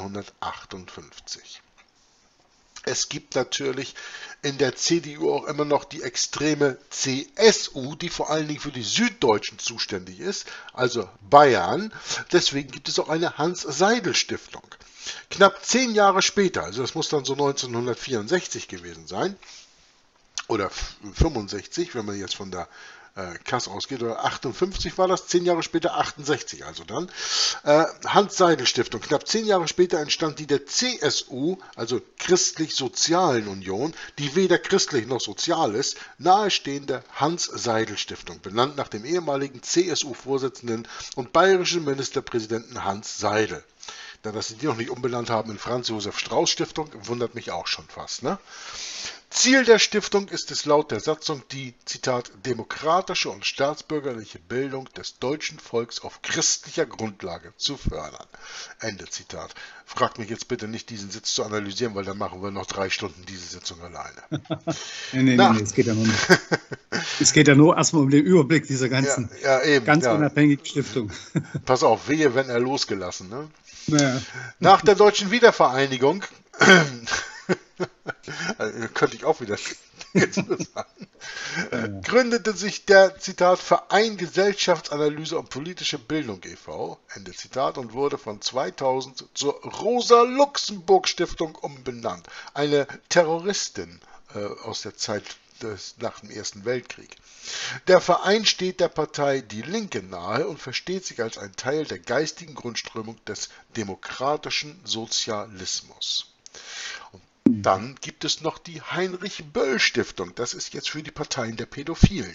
1958. Es gibt natürlich in der CDU auch immer noch die extreme CSU, die vor allen Dingen für die Süddeutschen zuständig ist, also Bayern. Deswegen gibt es auch eine Hans-Seidel-Stiftung. Knapp 10 Jahre später, also das muss dann so 1964 gewesen sein, oder 65, wenn man jetzt von der KAS ausgeht, oder 58 war das, 10 Jahre später 68, also dann. Hans-Seidel-Stiftung. Knapp 10 Jahre später entstand die der CSU, also Christlich-Sozialen Union, die weder christlich noch sozial ist, nahestehende Hans-Seidel-Stiftung, benannt nach dem ehemaligen CSU-Vorsitzenden und bayerischen Ministerpräsidenten Hans Seidel. Da, dass sie die noch nicht umbenannt haben in Franz-Josef-Strauß-Stiftung, wundert mich auch schon fast, ne? Ziel der Stiftung ist es laut der Satzung die, Zitat, demokratische und staatsbürgerliche Bildung des deutschen Volks auf christlicher Grundlage zu fördern. Ende Zitat. Fragt mich jetzt bitte nicht, diesen Sitz zu analysieren, weil dann machen wir noch 3 Stunden diese Sitzung alleine. Nee, es geht ja nur nicht. Es geht ja nur erstmal um den Überblick dieser ganzen, eben, ganz unabhängigen Stiftung. Pass auf, wehe, wenn er losgelassen. Ne? Naja. Nach der deutschen Wiedervereinigung könnte ich auch wieder sagen, gründete sich der, Zitat, Verein Gesellschaftsanalyse und politische Bildung e.V., Ende Zitat, und wurde von 2000 zur Rosa-Luxemburg-Stiftung umbenannt. Eine Terroristin aus der Zeit nach dem Ersten Weltkrieg. Der Verein steht der Partei Die Linke nahe und versteht sich als ein Teil der geistigen Grundströmung des demokratischen Sozialismus. Dann gibt es noch die Heinrich-Böll-Stiftung. Das ist jetzt für die Parteien der Pädophilen.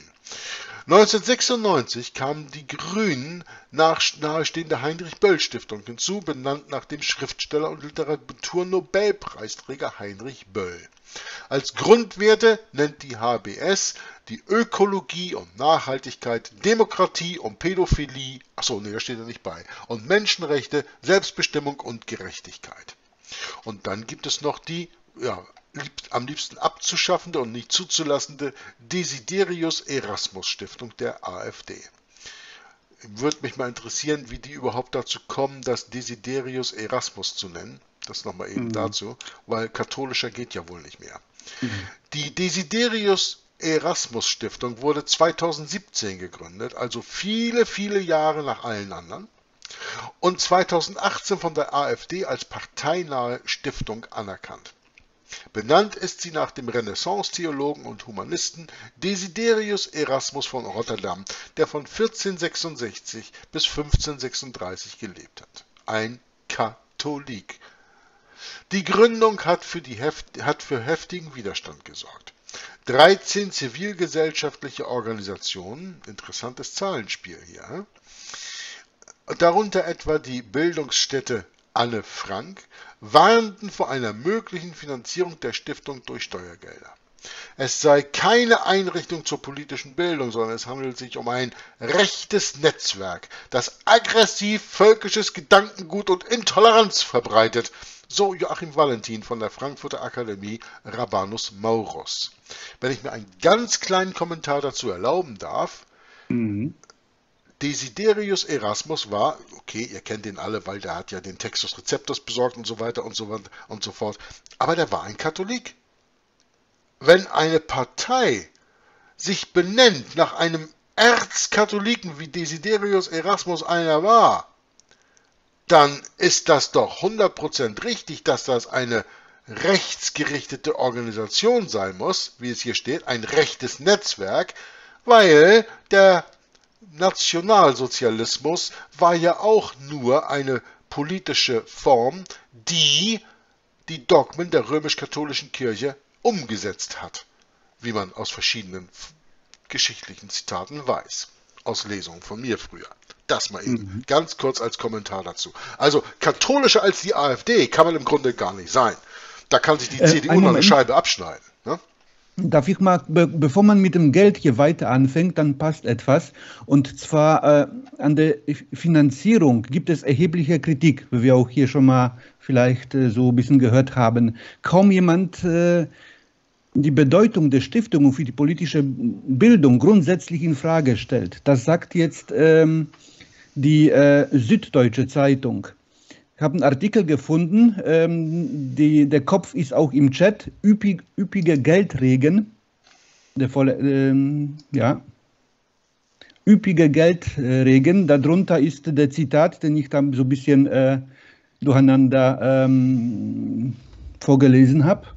1996 kam die Grünen nahestehende Heinrich-Böll-Stiftung hinzu, benannt nach dem Schriftsteller und Literaturnobelpreisträger Heinrich Böll. Als Grundwerte nennt die HBS die Ökologie und Nachhaltigkeit, Demokratie und Pädophilie, achso, nee, das steht ja nicht bei, und Menschenrechte, Selbstbestimmung und Gerechtigkeit. Und dann gibt es noch die am liebsten abzuschaffende und nicht zuzulassende Desiderius Erasmus Stiftung der AfD. Würde mich mal interessieren, wie die überhaupt dazu kommen, das Desiderius Erasmus zu nennen. Das nochmal eben dazu, weil katholischer geht ja wohl nicht mehr. Die Desiderius Erasmus Stiftung wurde 2017 gegründet, also viele, viele Jahre nach allen anderen. Und 2018 von der AfD als parteinahe Stiftung anerkannt. Benannt ist sie nach dem Renaissance-Theologen und Humanisten Desiderius Erasmus von Rotterdam, der von 1466 bis 1536 gelebt hat. Ein Katholik. Die Gründung hat für heftigen Widerstand gesorgt. 13 zivilgesellschaftliche Organisationen, interessantes Zahlenspiel hier, darunter etwa die Bildungsstätte Anne Frank, warnten vor einer möglichen Finanzierung der Stiftung durch Steuergelder. Es sei keine Einrichtung zur politischen Bildung, sondern es handelt sich um ein rechtes Netzwerk, das aggressiv völkisches Gedankengut und Intoleranz verbreitet, so Joachim Valentin von der Frankfurter Akademie Rabanus Maurus. Wenn ich mir einen ganz kleinen Kommentar dazu erlauben darf, Desiderius Erasmus war, okay, ihr kennt ihn alle, weil der hat ja den Textus Receptus besorgt und so weiter und so fort, aber der war ein Katholik. Wenn eine Partei sich benennt nach einem Erzkatholiken, wie Desiderius Erasmus einer war, dann ist das doch 100% richtig, dass das eine rechtsgerichtete Organisation sein muss, wie es hier steht, ein rechtes Netzwerk, weil der Nationalsozialismus war ja auch nur eine politische Form, die die Dogmen der römisch-katholischen Kirche umgesetzt hat, wie man aus verschiedenen geschichtlichen Zitaten weiß, aus Lesungen von mir früher. Das mal eben, ganz kurz als Kommentar dazu. Also katholischer als die AfD kann man im Grunde gar nicht sein. Da kann sich die CDU noch eine Scheibe abschneiden. Ne? Darf ich mal, bevor man mit dem Geld hier weiter anfängt, dann passt etwas. Und zwar an der Finanzierung gibt es erhebliche Kritik, wie wir auch hier schon mal vielleicht so ein bisschen gehört haben. Kaum jemand die Bedeutung der Stiftungen für die politische Bildung grundsätzlich in Frage stellt. Das sagt jetzt die Süddeutsche Zeitung. Ich habe einen Artikel gefunden, der Kopf ist auch im Chat, üppige Geldregen, üppige Geldregen, darunter ist der Zitat, den ich dann so ein bisschen durcheinander vorgelesen habe,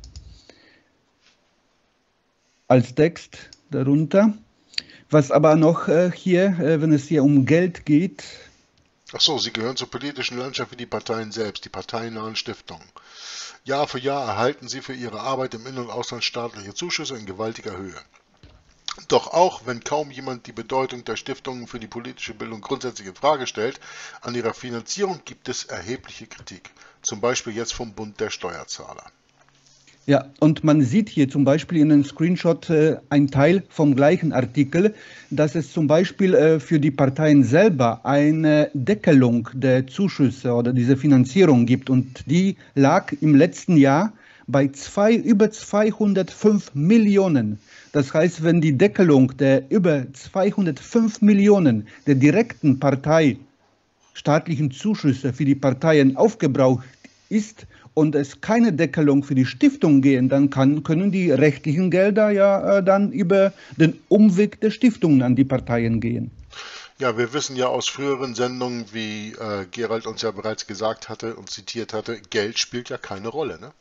als Text darunter. Was aber noch hier, wenn es hier um Geld geht. Ach so, sie gehören zur politischen Landschaft wie die Parteien selbst, die parteinahen Stiftungen. Jahr für Jahr erhalten sie für ihre Arbeit im In- und Ausland staatliche Zuschüsse in gewaltiger Höhe. Doch auch wenn kaum jemand die Bedeutung der Stiftungen für die politische Bildung grundsätzlich in Frage stellt, an ihrer Finanzierung gibt es erhebliche Kritik. Zum Beispiel jetzt vom Bund der Steuerzahler. Ja, und man sieht hier zum Beispiel in einem Screenshot ein Teil vom gleichen Artikel, dass es zum Beispiel für die Parteien selber eine Deckelung der Zuschüsse oder diese Finanzierung gibt. Und die lag im letzten Jahr bei über 205 Millionen. Das heißt, wenn die Deckelung der über 205 Millionen der direkten staatlichen Zuschüsse für die Parteien aufgebraucht ist, und es keine Deckelung für die Stiftung gehen, dann können die rechtlichen Gelder ja dann über den Umweg der Stiftungen an die Parteien gehen. Ja, wir wissen ja aus früheren Sendungen, wie Gerald uns ja bereits gesagt hatte und zitiert hatte, Geld spielt ja keine Rolle. Ne?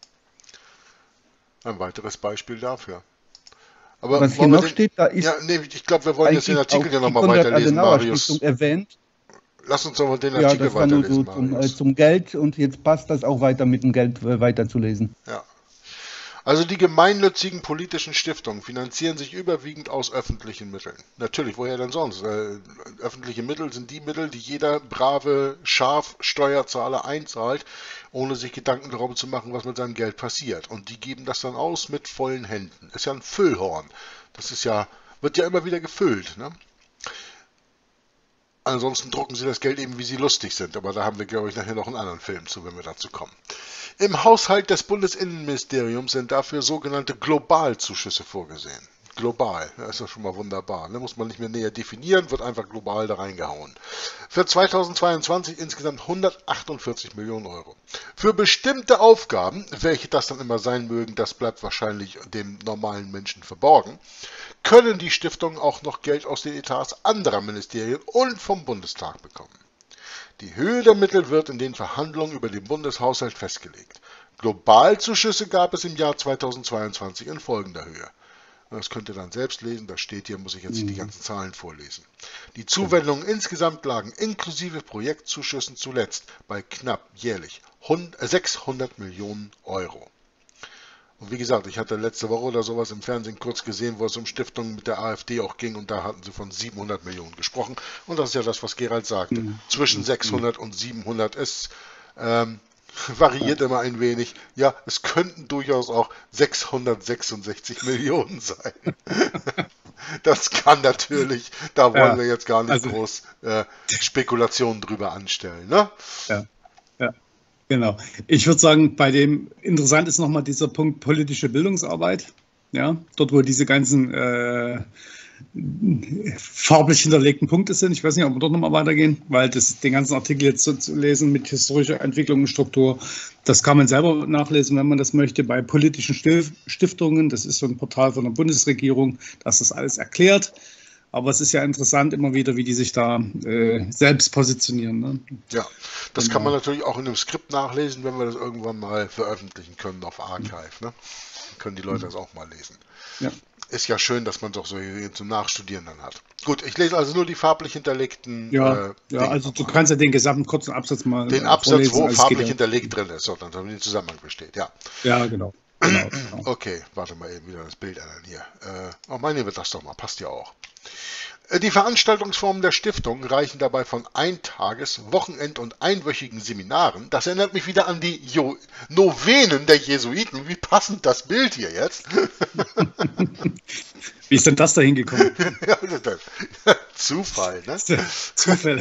Ein weiteres Beispiel dafür. Aber was hier noch steht, da ist ich glaube, wir wollen jetzt den Artikel ja nochmal weiterlesen, Marius. Erwähnt. Lass uns doch mal den Artikel das war weiterlesen. Nur so zum Geld und jetzt passt das auch weiter mit dem Geld weiterzulesen. Ja, Also die gemeinnützigen politischen Stiftungen finanzieren sich überwiegend aus öffentlichen Mitteln. Natürlich, woher denn sonst? Öffentliche Mittel sind die Mittel, die jeder brave Steuerzahler einzahlt, ohne sich Gedanken darum zu machen, was mit seinem Geld passiert. Und die geben das dann aus mit vollen Händen. Ist ja ein Füllhorn. Das ist ja, wird ja immer wieder gefüllt, ne? Ansonsten drucken sie das Geld eben, wie sie lustig sind. Aber da haben wir, glaube ich, nachher noch einen anderen Film zu, wenn wir dazu kommen. Im Haushalt des Bundesinnenministeriums sind dafür sogenannte Globalzuschüsse vorgesehen. Global, das ist ja schon mal wunderbar. Ne? Muss man nicht mehr näher definieren, wird einfach global da reingehauen. Für 2022 insgesamt 148 Millionen Euro. Für bestimmte Aufgaben, welche das dann immer sein mögen, das bleibt wahrscheinlich dem normalen Menschen verborgen, können die Stiftungen auch noch Geld aus den Etats anderer Ministerien und vom Bundestag bekommen. Die Höhe der Mittel wird in den Verhandlungen über den Bundeshaushalt festgelegt. Globalzuschüsse gab es im Jahr 2022 in folgender Höhe. Das könnt ihr dann selbst lesen, das steht hier, muss ich jetzt nicht die ganzen Zahlen vorlesen. Die Zuwendungen insgesamt lagen inklusive Projektzuschüssen zuletzt bei knapp jährlich 600 Millionen Euro. Und wie gesagt, ich hatte letzte Woche oder sowas im Fernsehen kurz gesehen, wo es um Stiftungen mit der AfD auch ging und da hatten sie von 700 Millionen gesprochen. Und das ist ja das, was Gerald sagte. Zwischen 600 und 700 ist variiert immer ein wenig. Ja, es könnten durchaus auch 666 Millionen sein. Das kann natürlich, da wollen wir jetzt gar nicht groß Spekulationen drüber anstellen. Ne? Ja. Genau. Ich würde sagen, bei dem interessant ist nochmal dieser Punkt politische Bildungsarbeit. Ja, dort, wo diese ganzen farblich hinterlegten Punkte sind. Ich weiß nicht, ob wir dort nochmal weitergehen, weil den ganzen Artikel jetzt so zu lesen mit historischer Entwicklung und Struktur, das kann man selber nachlesen, wenn man das möchte, bei politischen Stiftungen. Das ist so ein Portal von der Bundesregierung, das das alles erklärt. Aber es ist ja interessant immer wieder, wie die sich da selbst positionieren. Ne? Ja, das kann man natürlich auch in einem Skript nachlesen, wenn wir das irgendwann mal veröffentlichen können auf Archive. Ne? Dann können die Leute das auch mal lesen. Ja. Ist ja schön, dass man doch so zum Nachstudieren dann hat. Gut, ich lese also nur die farblich hinterlegten also du kannst ja den gesamten kurzen Absatz mal den Absatz, wo farblich hinterlegt drin ist, so, dann den Zusammenhang besteht, ja. Ja, genau. Okay, warte mal eben wieder das Bild an hier. Meine wird das doch mal, passt ja auch. Die Veranstaltungsformen der Stiftung reichen dabei von Eintages-, Wochenend- und einwöchigen Seminaren. Das erinnert mich wieder an die Novenen der Jesuiten. Wie passend das Bild hier jetzt. Wie ist denn das da hingekommen? Zufall, ne? Zufall.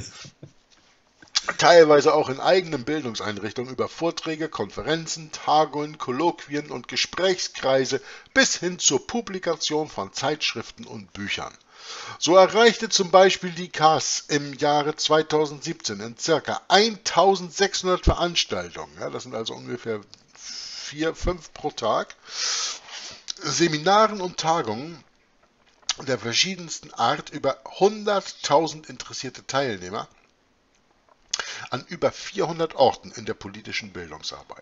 Teilweise auch in eigenen Bildungseinrichtungen über Vorträge, Konferenzen, Tagungen, Kolloquien und Gesprächskreise bis hin zur Publikation von Zeitschriften und Büchern. So erreichte zum Beispiel die KAS im Jahre 2017 in ca. 1600 Veranstaltungen, ja, das sind also ungefähr 4-5 pro Tag, Seminaren und Tagungen der verschiedensten Art über 100.000 interessierte Teilnehmer an über 400 Orten in der politischen Bildungsarbeit.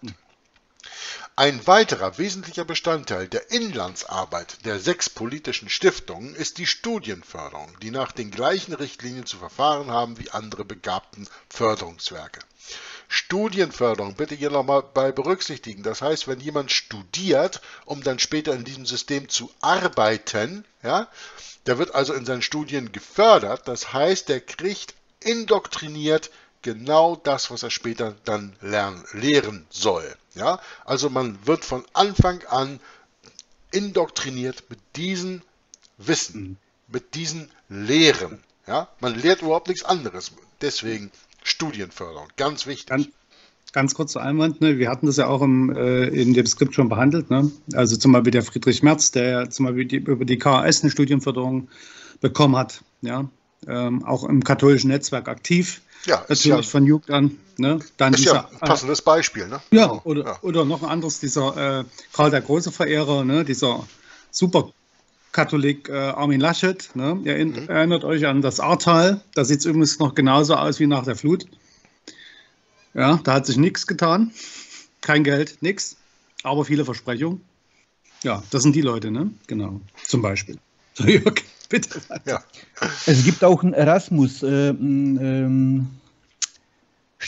Ein weiterer wesentlicher Bestandteil der Inlandsarbeit der 6 politischen Stiftungen ist die Studienförderung, die nach den gleichen Richtlinien zu verfahren haben wie andere begabten Förderungswerke. Studienförderung bitte hier nochmal bei berücksichtigen. Das heißt, wenn jemand studiert, um dann später in diesem System zu arbeiten, ja, der wird also in seinen Studien gefördert. Das heißt, der kriegt indoktriniert genau das, was er später dann lehren soll. Ja? Also man wird von Anfang an indoktriniert mit diesem Wissen, mit diesen Lehren. Ja? Man lehrt überhaupt nichts anderes. Deswegen Studienförderung, ganz wichtig. Ganz kurzer Einwand, ne? Wir hatten das ja auch in dem Skript schon behandelt. Ne? Also zum Beispiel der Friedrich Merz, der zum Beispiel über die KAS eine Studienförderung bekommen hat. Ja? Auch im katholischen Netzwerk aktiv. Ja, natürlich ja, von Jugend an. Ne? Dann ist ja ein passendes Beispiel. Ne? Ja, oder noch ein anderes, dieser Karl der Große Verehrer, ne? Dieser Superkatholik Armin Laschet. Ne? Ihr erinnert euch an das Ahrtal. Da sieht es übrigens noch genauso aus wie nach der Flut. Ja, da hat sich nichts getan. Kein Geld, nichts. Aber viele Versprechungen. Ja, das sind die Leute, ne? Genau, zum Beispiel. So, Jörg, bitte. Ja. Es gibt auch ein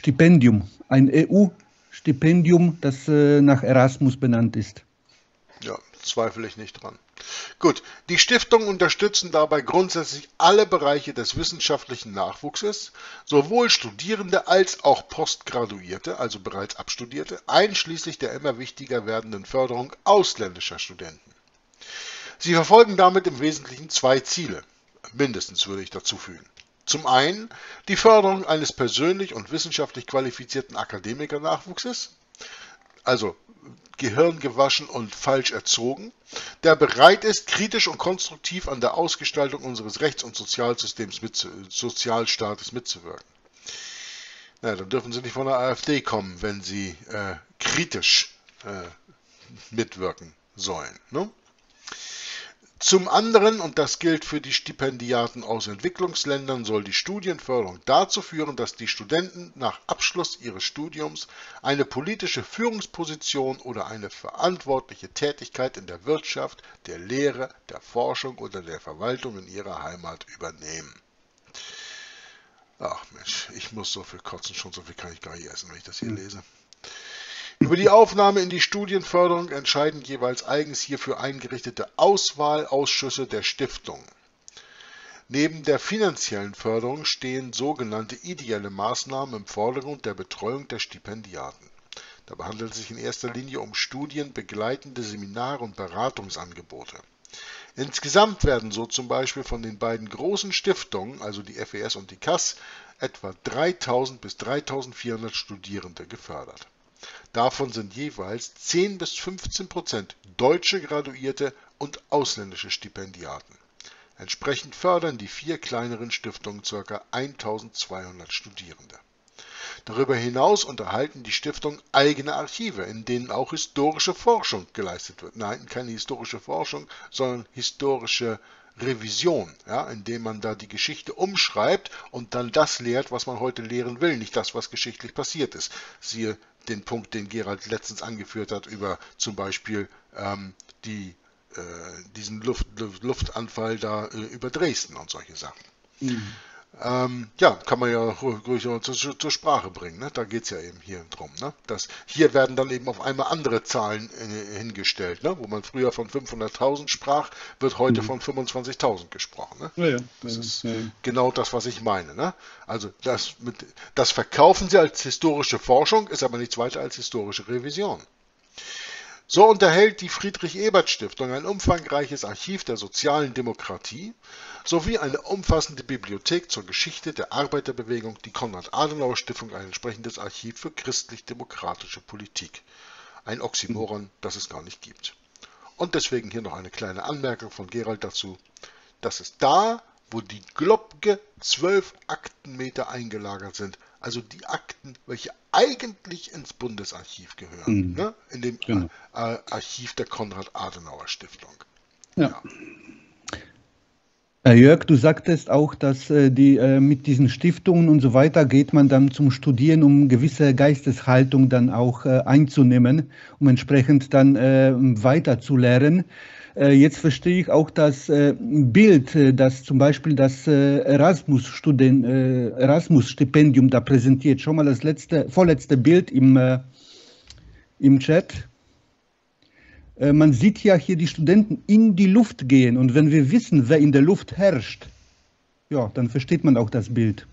Erasmus-Stipendium, ein EU-Stipendium, das nach Erasmus benannt ist. Ja, zweifle ich nicht dran. Gut, die Stiftungen unterstützen dabei grundsätzlich alle Bereiche des wissenschaftlichen Nachwuchses, sowohl Studierende als auch Postgraduierte, also bereits Abstudierte, einschließlich der immer wichtiger werdenden Förderung ausländischer Studenten. Sie verfolgen damit im Wesentlichen zwei Ziele, mindestens würde ich dazu fügen. Zum einen die Förderung eines persönlich und wissenschaftlich qualifizierten Akademikernachwuchses, also gehirngewaschen und falsch erzogen, der bereit ist, kritisch und konstruktiv an der Ausgestaltung unseres Rechts- und Sozialstaates mitzuwirken. Na, dann dürfen Sie nicht von der AfD kommen, wenn Sie kritisch mitwirken sollen. Ne? Zum anderen, und das gilt für die Stipendiaten aus Entwicklungsländern, soll die Studienförderung dazu führen, dass die Studenten nach Abschluss ihres Studiums eine politische Führungsposition oder eine verantwortliche Tätigkeit in der Wirtschaft, der Lehre, der Forschung oder der Verwaltung in ihrer Heimat übernehmen. Ach Mensch, ich muss so viel kotzen, schon so viel kann ich gar nicht essen, wenn ich das hier lese. Über die Aufnahme in die Studienförderung entscheiden jeweils eigens hierfür eingerichtete Auswahlausschüsse der Stiftung. Neben der finanziellen Förderung stehen sogenannte ideelle Maßnahmen im Vordergrund der Betreuung der Stipendiaten. Dabei handelt es sich in erster Linie um studienbegleitende Seminare und Beratungsangebote. Insgesamt werden so zum Beispiel von den beiden großen Stiftungen, also die FES und die KAS, etwa 3.000 bis 3.400 Studierende gefördert. Davon sind jeweils 10 bis 15% deutsche Graduierte und ausländische Stipendiaten. Entsprechend fördern die 4 kleineren Stiftungen ca. 1.200 Studierende. Darüber hinaus unterhalten die Stiftungen eigene Archive, in denen auch historische Forschung geleistet wird. Nein, keine historische Forschung, sondern historische Revision, ja, indem man da die Geschichte umschreibt und dann das lehrt, was man heute lehren will, nicht das, was geschichtlich passiert ist. Siehe den Punkt, den Gerald letztens angeführt hat, über zum Beispiel diesen Luftanfall da über Dresden und solche Sachen. Ja, kann man ja ruhig zur Sprache bringen. Ne? Da geht es ja eben hier drum. Ne? Hier werden dann eben auf einmal andere Zahlen hingestellt. Ne? Wo man früher von 500.000 sprach, wird heute von 25.000 gesprochen. Ne? Ja, das ist genau das, was ich meine. Ne? Also das verkaufen sie als historische Forschung, ist aber nichts weiter als historische Revision. So unterhält die Friedrich-Ebert-Stiftung ein umfangreiches Archiv der sozialen Demokratie sowie eine umfassende Bibliothek zur Geschichte der Arbeiterbewegung, die Konrad-Adenauer-Stiftung ein entsprechendes Archiv für christlich-demokratische Politik. Ein Oxymoron, das es gar nicht gibt. Und deswegen hier noch eine kleine Anmerkung von Gerald dazu. Das ist da, wo die Globke 12 Aktenmeter eingelagert sind, also die Akten, welche eigentlich ins Bundesarchiv gehören, ne? In dem Archiv der Konrad-Adenauer-Stiftung. Ja. Jörg, du sagtest auch, dass mit diesen Stiftungen und so weiter geht man dann zum Studieren, um gewisse Geisteshaltung dann auch einzunehmen, um entsprechend dann weiter zu lernen. Jetzt verstehe ich auch das Bild, das zum Beispiel das Erasmus-Stipendium da präsentiert. Schon mal das vorletzte Bild im Chat. Man sieht ja hier die Studenten in die Luft gehen. Und wenn wir wissen, wer in der Luft herrscht, ja, dann versteht man auch das Bild.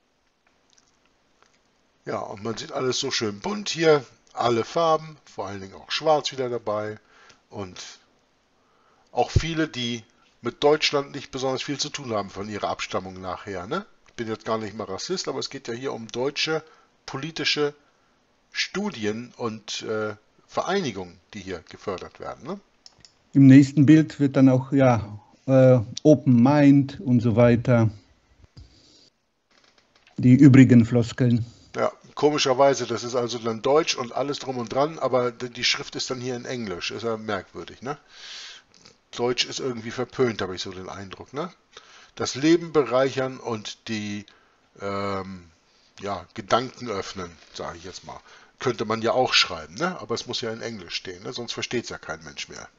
Ja, und man sieht alles so schön bunt hier, alle Farben, vor allen Dingen auch schwarz wieder dabei und auch viele, die mit Deutschland nicht besonders viel zu tun haben von ihrer Abstammung nachher. Ne? Ich bin jetzt gar nicht mal Rassist, aber es geht ja hier um deutsche politische Studien und Vereinigungen, die hier gefördert werden. Ne? Im nächsten Bild wird dann auch Open Mind und so weiter. Die übrigen Floskeln. Ja, komischerweise, das ist also dann Deutsch und alles drum und dran, aber die Schrift ist dann hier in Englisch. Ist ja merkwürdig, ne? Deutsch ist irgendwie verpönt, habe ich so den Eindruck. Ne? Das Leben bereichern und die Gedanken öffnen, sage ich jetzt mal. Könnte man ja auch schreiben, ne? Aber es muss ja in Englisch stehen, ne? Sonst versteht es ja kein Mensch mehr.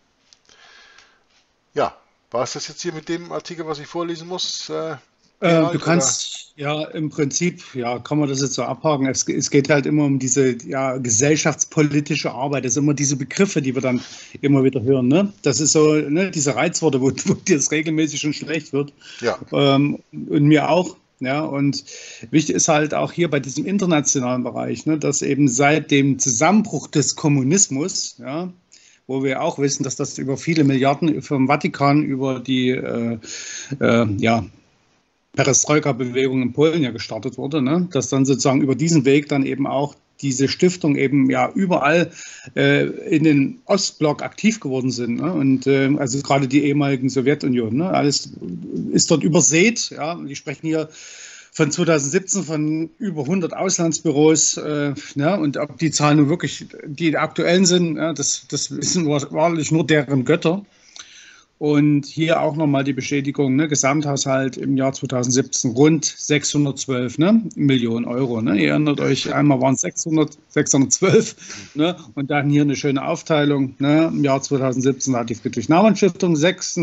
Ja, war es das jetzt hier mit dem Artikel, was ich vorlesen muss? Du kannst Ja, im Prinzip, ja, kann man das jetzt so abhaken. Es geht halt immer um diese gesellschaftspolitische Arbeit. Das sind immer diese Begriffe, die wir dann immer wieder hören. Ne? Das ist so, ne, diese Reizworte, wo dir das regelmäßig schon schlecht wird. Ja. Und mir auch. Ja, und wichtig ist halt auch hier bei diesem internationalen Bereich, ne, dass eben seit dem Zusammenbruch des Kommunismus, ja, wo wir auch wissen, dass das über viele Milliarden vom Vatikan über die Perestroika-Bewegung in Polen ja gestartet wurde, ne? Dass dann sozusagen über diesen Weg dann eben auch diese Stiftung eben ja überall in den Ostblock aktiv geworden sind. Ne? Und also gerade die ehemaligen Sowjetunion, ne? Alles ist dort übersät. Ja? Die sprechen hier von 2017 von über 100 Auslandsbüros. Ne? Und ob die Zahlen nun wirklich die aktuellen sind, ja, das wissen wahrlich nur deren Götter. Und hier auch nochmal die Bestätigung, ne, Gesamthaushalt im Jahr 2017 rund 612 Millionen Euro. Ne? Ihr erinnert euch, einmal waren es 612 ne? Und dann hier eine schöne Aufteilung. Ne? Im Jahr 2017 hat die Friedrich-Naumann-Stiftung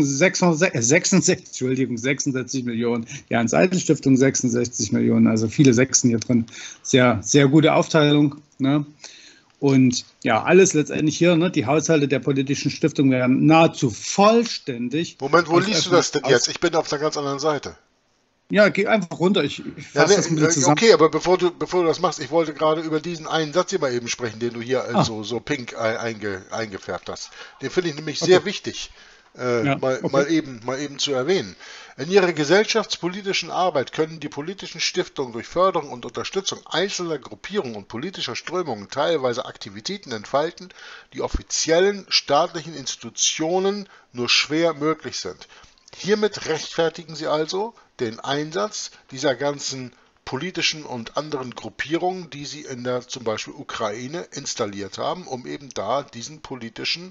66 Millionen, die Hans-Eitel-Stiftung 66 Millionen, also viele Sechsen hier drin. Sehr, sehr gute Aufteilung. Ne? Und ja, alles letztendlich hier, ne, die Haushalte der politischen Stiftung werden nahezu vollständig. Moment, wo liest du das denn jetzt? Ich bin auf der ganz anderen Seite. Ja, geh einfach runter, ich fasse das mit dir zusammen. Okay, aber bevor du das machst, ich wollte gerade über diesen einen Satz hier mal eben sprechen, den du hier so pink eingefärbt hast. Den finde ich nämlich sehr wichtig. Mal eben zu erwähnen. In ihrer gesellschaftspolitischen Arbeit können die politischen Stiftungen durch Förderung und Unterstützung einzelner Gruppierungen und politischer Strömungen teilweise Aktivitäten entfalten, die offiziellen staatlichen Institutionen nur schwer möglich sind. Hiermit rechtfertigen sie also den Einsatz dieser ganzen politischen und anderen Gruppierungen, die sie in der zum Beispiel Ukraine installiert haben, um eben da diesen politischen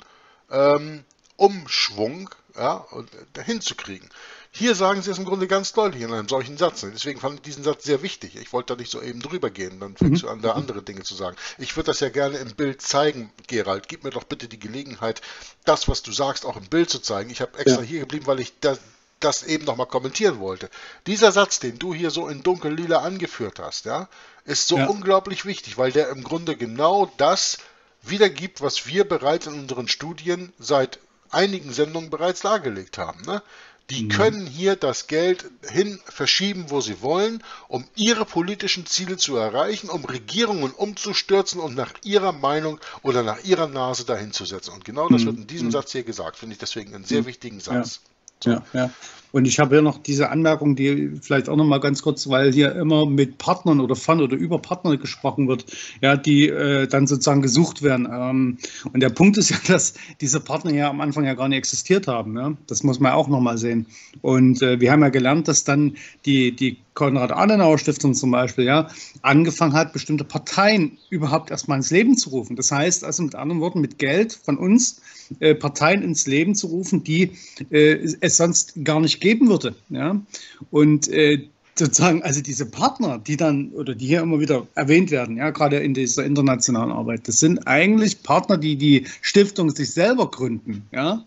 Umschwung hinzukriegen. Hier sagen sie es im Grunde ganz deutlich in einem solchen Satz. Deswegen fand ich diesen Satz sehr wichtig. Ich wollte da nicht so eben drüber gehen, dann fängst du an, da andere Dinge zu sagen. Ich würde das ja gerne im Bild zeigen, Gerald. Gib mir doch bitte die Gelegenheit, das, was du sagst, auch im Bild zu zeigen. Ich habe extra hier geblieben, weil ich das eben nochmal kommentieren wollte. Dieser Satz, den du hier so in dunkel-lila angeführt hast, ja, ist so unglaublich wichtig, weil der im Grunde genau das wiedergibt, was wir bereits in unseren Studien seit einigen Sendungen bereits dargelegt haben. Ne? Die können hier das Geld hin verschieben, wo sie wollen, um ihre politischen Ziele zu erreichen, um Regierungen umzustürzen und nach ihrer Meinung oder nach ihrer Nase dahin zu setzen. Und genau das wird in diesem Satz hier gesagt. Finde ich deswegen einen sehr wichtigen Satz. So. Ja. Und ich habe hier noch diese Anmerkung, die vielleicht auch noch mal ganz kurz, weil hier immer mit Partnern oder von oder über Partner gesprochen wird, ja, die dann sozusagen gesucht werden. Und der Punkt ist ja, dass diese Partner ja am Anfang ja gar nicht existiert haben. Ja? Das muss man auch noch mal sehen. Und wir haben ja gelernt, dass dann die Konrad-Adenauer-Stiftung zum Beispiel ja angefangen hat, bestimmte Parteien überhaupt erstmal ins Leben zu rufen. Das heißt also mit anderen Worten, mit Geld von uns Parteien ins Leben zu rufen, die es sonst gar nicht geben würde. Ja? Und sozusagen, also diese Partner, die dann oder die hier immer wieder erwähnt werden, ja, gerade in dieser internationalen Arbeit, das sind eigentlich Partner, die die Stiftung sich selber gründen, ja,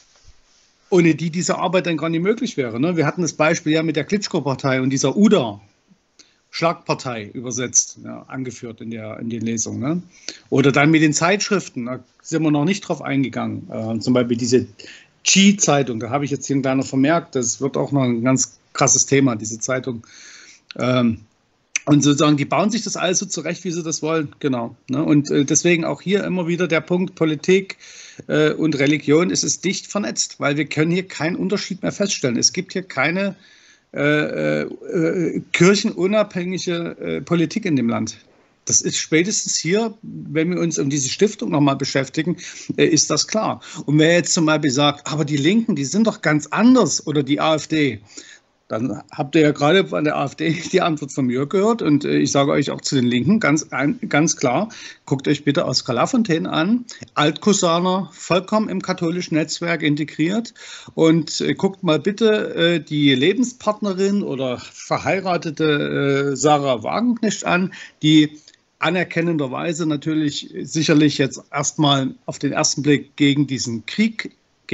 ohne die diese Arbeit dann gar nicht möglich wäre. Ne? Wir hatten das Beispiel ja mit der Klitschko-Partei und dieser UDA. Schlagpartei übersetzt, ja, angeführt in den Lesungen. Ne? Oder dann mit den Zeitschriften, da sind wir noch nicht drauf eingegangen. Zum Beispiel diese Chi-Zeitung, da habe ich jetzt hier ein kleiner vermerkt, das wird auch noch ein ganz krasses Thema, diese Zeitung. Und sozusagen, die bauen sich das alles so zurecht, wie sie das wollen. Genau. Ne? Und deswegen auch hier immer wieder der Punkt Politik und Religion, es ist dicht vernetzt, weil wir können hier keinen Unterschied mehr feststellen. Es gibt hier keine kirchenunabhängige Politik in dem Land. Das ist spätestens hier, wenn wir uns um diese Stiftung nochmal beschäftigen, ist das klar. Und wer jetzt zum Beispiel sagt, aber die Linken, die sind doch ganz anders oder die AfD, dann habt ihr ja gerade von der AfD die Antwort von mir gehört und ich sage euch auch zu den Linken ganz klar, guckt euch bitte Oskar Lafontaine an, Altkusaner, vollkommen im katholischen Netzwerk integriert und guckt mal bitte die Lebenspartnerin oder verheiratete Sarah Wagenknecht an, die anerkennenderweise natürlich sicherlich jetzt erstmal auf den ersten Blick gegen diesen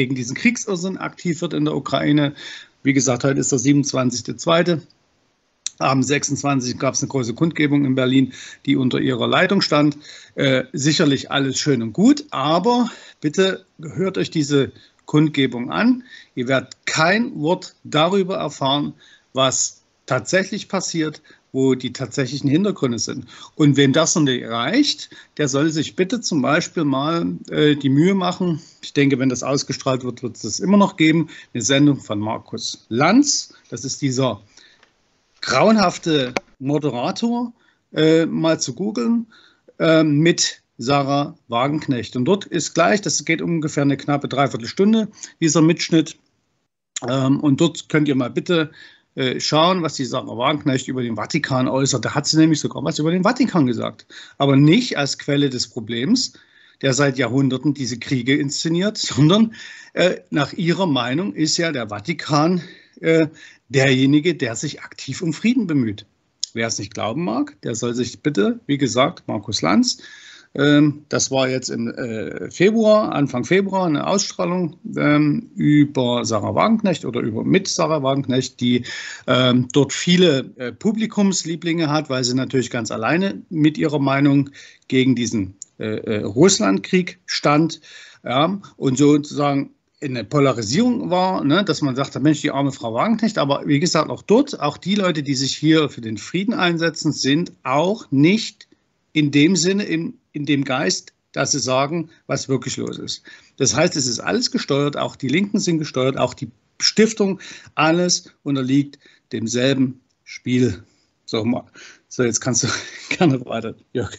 Kriegsirrsinn aktiv wird in der Ukraine. Wie gesagt, heute ist der 27.02. Am 26. gab es eine große Kundgebung in Berlin, die unter ihrer Leitung stand. Sicherlich alles schön und gut, aber bitte hört euch diese Kundgebung an. Ihr werdet kein Wort darüber erfahren, was tatsächlich passiert, wo die tatsächlichen Hintergründe sind. Und wem das noch nicht reicht, der soll sich bitte zum Beispiel mal die Mühe machen. Ich denke, wenn das ausgestrahlt wird, wird es das immer noch geben. Eine Sendung von Markus Lanz. Das ist dieser grauenhafte Moderator, mal zu googeln, mit Sarah Wagenknecht. Und dort ist gleich, das geht ungefähr eine knappe Dreiviertelstunde, dieser Mitschnitt. Und dort könnt ihr mal bitte schauen, was die Sarah Wagenknecht über den Vatikan äußert. Da hat sie nämlich sogar was über den Vatikan gesagt. Aber nicht als Quelle des Problems, der seit Jahrhunderten diese Kriege inszeniert, sondern nach ihrer Meinung ist ja der Vatikan derjenige, der sich aktiv um Frieden bemüht. Wer es nicht glauben mag, der soll sich bitte, wie gesagt, Markus Lanz, das war jetzt im Februar, Anfang Februar, eine Ausstrahlung über Sarah Wagenknecht oder mit Sarah Wagenknecht, die dort viele Publikumslieblinge hat, weil sie natürlich ganz alleine mit ihrer Meinung gegen diesen Russlandkrieg stand, ja, und sozusagen eine Polarisierung war, ne, dass man sagt, Mensch, die arme Frau Wagenknecht, aber wie gesagt, auch dort, auch die Leute, die sich hier für den Frieden einsetzen, sind auch nicht in dem Sinne, in dem Geist, dass sie sagen, was wirklich los ist. Das heißt, es ist alles gesteuert, auch die Linken sind gesteuert, auch die Stiftung, alles unterliegt demselben Spiel. So, jetzt kannst du gerne weiter, Jörg.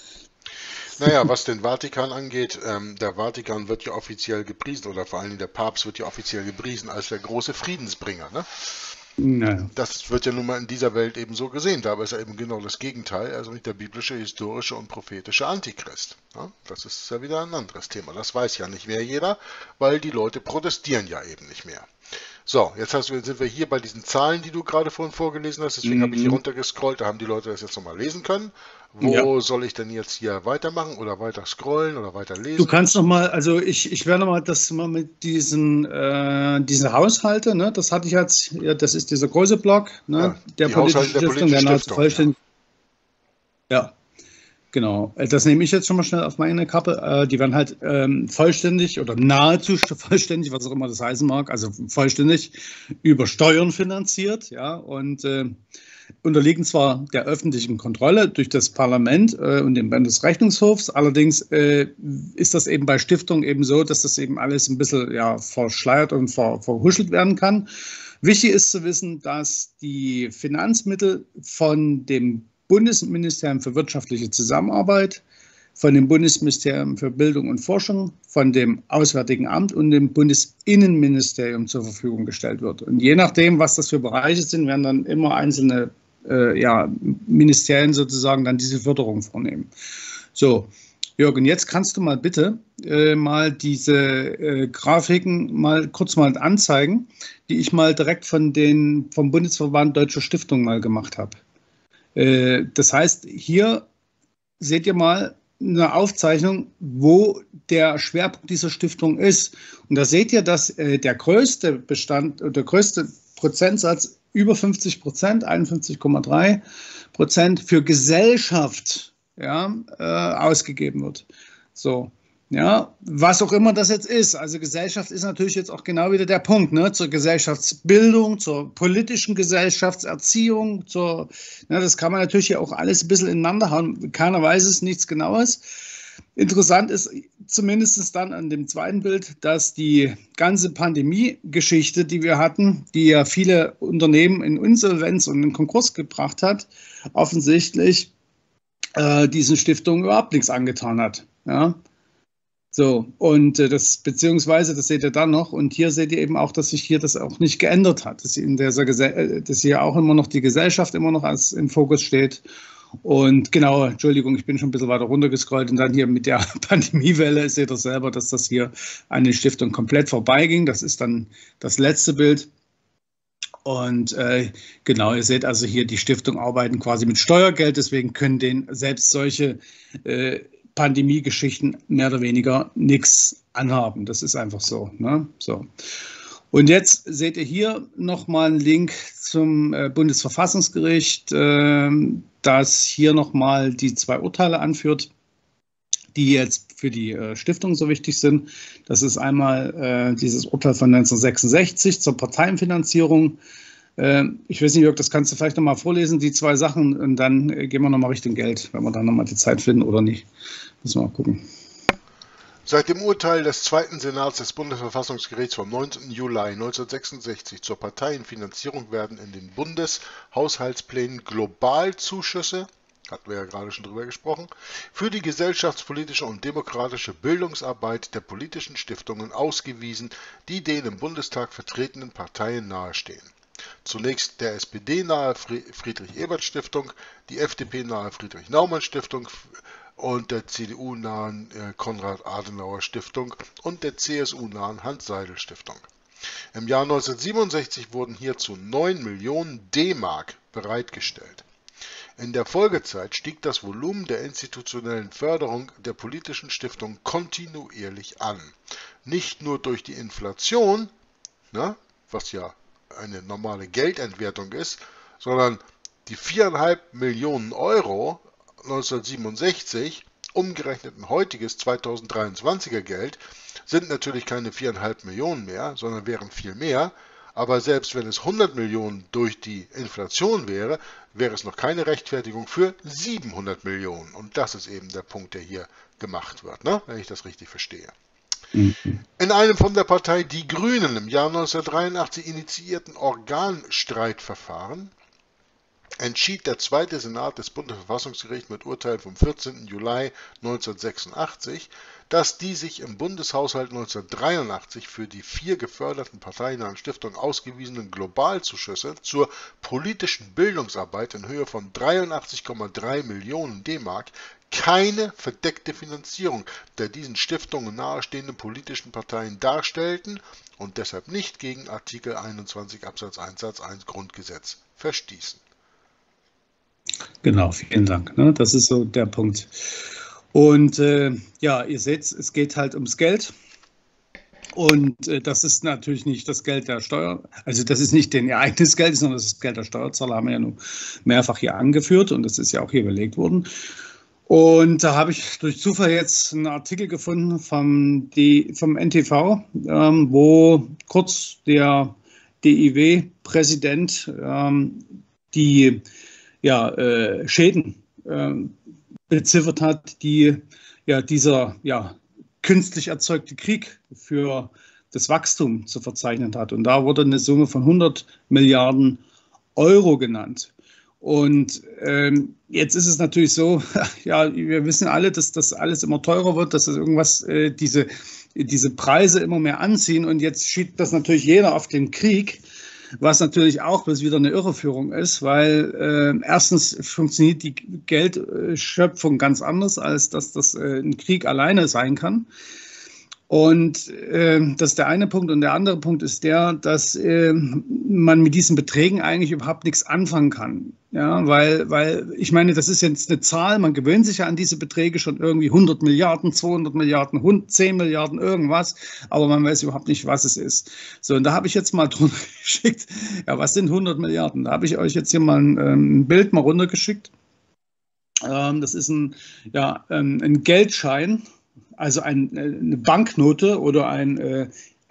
Naja, was den Vatikan angeht, der Vatikan wird ja offiziell gepriesen, oder vor allem der Papst wird ja offiziell gepriesen als der große Friedensbringer, ne? Naja. Das wird ja nun mal in dieser Welt eben so gesehen. Dabei ist er eben genau das Gegenteil, also nicht der biblische, historische und prophetische Antichrist. Ja, das ist ja wieder ein anderes Thema. Das weiß ja nicht mehr jeder, weil die Leute protestieren ja eben nicht mehr. So, jetzt sind wir hier bei diesen Zahlen, die du gerade vorhin vorgelesen hast. Deswegen habe ich hier runtergescrollt, da haben die Leute das jetzt nochmal lesen können. Wo soll ich denn jetzt hier weitermachen oder weiter scrollen oder weiter lesen? Du kannst nochmal, also ich werde nochmal das mal mit diese Haushalte, ne, das hatte ich jetzt, ja, das ist dieser große Block, ne, Ja, der politischen Stiftung, der nahezu vollständig. Ja, genau. Das nehme ich jetzt schon mal schnell auf meine Kappe. Die werden halt vollständig oder nahezu vollständig, was auch immer das heißen mag, also vollständig über Steuern finanziert, ja, und unterliegen zwar der öffentlichen Kontrolle durch das Parlament und den Bundesrechnungshofs, allerdings ist das eben bei Stiftungen eben so, dass das eben alles ein bisschen verschleiert und verhuschelt werden kann. Wichtig ist zu wissen, dass die Finanzmittel von dem Bundesministerium für wirtschaftliche Zusammenarbeit, von dem Bundesministerium für Bildung und Forschung, von dem Auswärtigen Amt und dem Bundesinnenministerium zur Verfügung gestellt wird. Und je nachdem, was das für Bereiche sind, werden dann immer einzelne Ministerien sozusagen dann diese Förderung vornehmen. So, Jürgen, jetzt kannst du mal bitte mal diese Grafiken kurz mal anzeigen, die ich mal direkt vom Bundesverband Deutscher Stiftung mal gemacht habe. Das heißt, hier seht ihr mal eine Aufzeichnung, wo der Schwerpunkt dieser Stiftung ist. Und da seht ihr, dass der größte Prozentsatz, über 50%, 51,3% für Gesellschaft ausgegeben wird. So. Ja, was auch immer das jetzt ist. Also Gesellschaft ist natürlich jetzt auch genau wieder der Punkt, ne? Zur Gesellschaftsbildung, zur politischen Gesellschaftserziehung, das kann man natürlich ja auch alles ein bisschen ineinander hauen. Keiner weiß es, nichts Genaues. Interessant ist zumindest dann an dem zweiten Bild, dass die ganze Pandemie-Geschichte, die wir hatten, die ja viele Unternehmen in Insolvenz und in Konkurs gebracht hat, offensichtlich diesen Stiftungen überhaupt nichts angetan hat. Ja. So, und das seht ihr dann noch, und hier seht ihr eben auch, dass sich hier das auch nicht geändert hat, dass hier auch immer noch die Gesellschaft immer noch als im Fokus steht. Und genau, Entschuldigung, ich bin schon ein bisschen weiter runtergescrollt, und dann hier mit der Pandemiewelle seht ihr selber, dass das hier an den Stiftungen komplett vorbeiging. Das ist dann das letzte Bild. Und genau, ihr seht also hier, die Stiftungen arbeiten quasi mit Steuergeld, deswegen können denen selbst solche Pandemie-Geschichten mehr oder weniger nichts anhaben. Das ist einfach so, ne? So. Und jetzt seht ihr hier nochmal einen Link zum Bundesverfassungsgericht, das hier nochmal die 2 Urteile anführt, die jetzt für die Stiftung so wichtig sind. Das ist einmal dieses Urteil von 1966 zur Parteienfinanzierung. Ich weiß nicht, Jörg, das kannst du vielleicht nochmal vorlesen, die 2 Sachen, und dann gehen wir nochmal Richtung Geld, wenn wir dann nochmal die Zeit finden oder nicht. Müssen wir mal gucken. Seit dem Urteil des Zweiten Senats des Bundesverfassungsgerichts vom 19. Juli 1966 zur Parteienfinanzierung werden in den Bundeshaushaltsplänen Globalzuschüsse, hatten wir ja gerade schon drüber gesprochen, für die gesellschaftspolitische und demokratische Bildungsarbeit der politischen Stiftungen ausgewiesen, die den im Bundestag vertretenen Parteien nahestehen. Zunächst der SPD-nahe Friedrich-Ebert-Stiftung, die FDP-nahe Friedrich-Naumann-Stiftung und der CDU-nahen Konrad-Adenauer-Stiftung und der CSU-nahen Hans-Seidel-Stiftung. Im Jahr 1967 wurden hierzu 9 Millionen D-Mark bereitgestellt. In der Folgezeit stieg das Volumen der institutionellen Förderung der politischen Stiftung kontinuierlich an. Nicht nur durch die Inflation, was ja eine normale Geldentwertung ist, sondern die 4,5 Millionen Euro 1967, umgerechnet in heutiges 2023er Geld, sind natürlich keine 4,5 Millionen mehr, sondern wären viel mehr. Aber selbst wenn es 100 Millionen durch die Inflation wäre, wäre es noch keine Rechtfertigung für 700 Millionen. Und das ist eben der Punkt, der hier gemacht wird, wenn ich das richtig verstehe. In einem von der Partei Die Grünen im Jahr 1983 initiierten Organstreitverfahren entschied der Zweite Senat des Bundesverfassungsgerichts mit Urteil vom 14. Juli 1986, dass die sich im Bundeshaushalt 1983 für die 4 geförderten parteinahen Stiftungen ausgewiesenen Globalzuschüsse zur politischen Bildungsarbeit in Höhe von 83,3 Millionen D-Mark keine verdeckte Finanzierung der diesen Stiftungen nahestehenden politischen Parteien darstellten und deshalb nicht gegen Artikel 21 Absatz 1 Satz 1 Grundgesetz verstießen. Genau, vielen Dank. Das ist so der Punkt. Und ja, ihr seht, es geht halt ums Geld. Und das ist natürlich nicht das Geld der Steuer, also das ist nicht ihr eigenes Geld, sondern das ist das Geld der Steuerzahler, haben wir ja nun mehrfach hier angeführt und das ist ja auch hier überlegt worden. Und da habe ich durch Zufall jetzt einen Artikel gefunden vom NTV, wo kurz der DIW-Präsident die Schäden beziffert hat, die dieser künstlich erzeugte Krieg für das Wachstum zu verzeichnen hat. Und da wurde eine Summe von 100 Milliarden Euro genannt. Und jetzt ist es natürlich so, wir wissen alle, dass das alles immer teurer wird, dass das diese Preise immer mehr anziehen. Und jetzt schiebt das natürlich jeder auf den Krieg, was natürlich auch bloß wieder eine Irreführung ist, weil erstens funktioniert die Geldschöpfung ganz anders, als dass das ein Krieg alleine sein kann. Und das ist der eine Punkt. Und der andere Punkt ist der, dass man mit diesen Beträgen eigentlich überhaupt nichts anfangen kann. Ja, weil ich meine, das ist jetzt eine Zahl, man gewöhnt sich ja an diese Beträge schon irgendwie 100 Milliarden, 200 Milliarden, 10 Milliarden, irgendwas, aber man weiß überhaupt nicht, was es ist. So, und da habe ich jetzt mal drunter geschickt, was sind 100 Milliarden? Da habe ich euch jetzt hier mal ein Bild mal runtergeschickt. Das ist ein Geldschein, also eine Banknote oder ein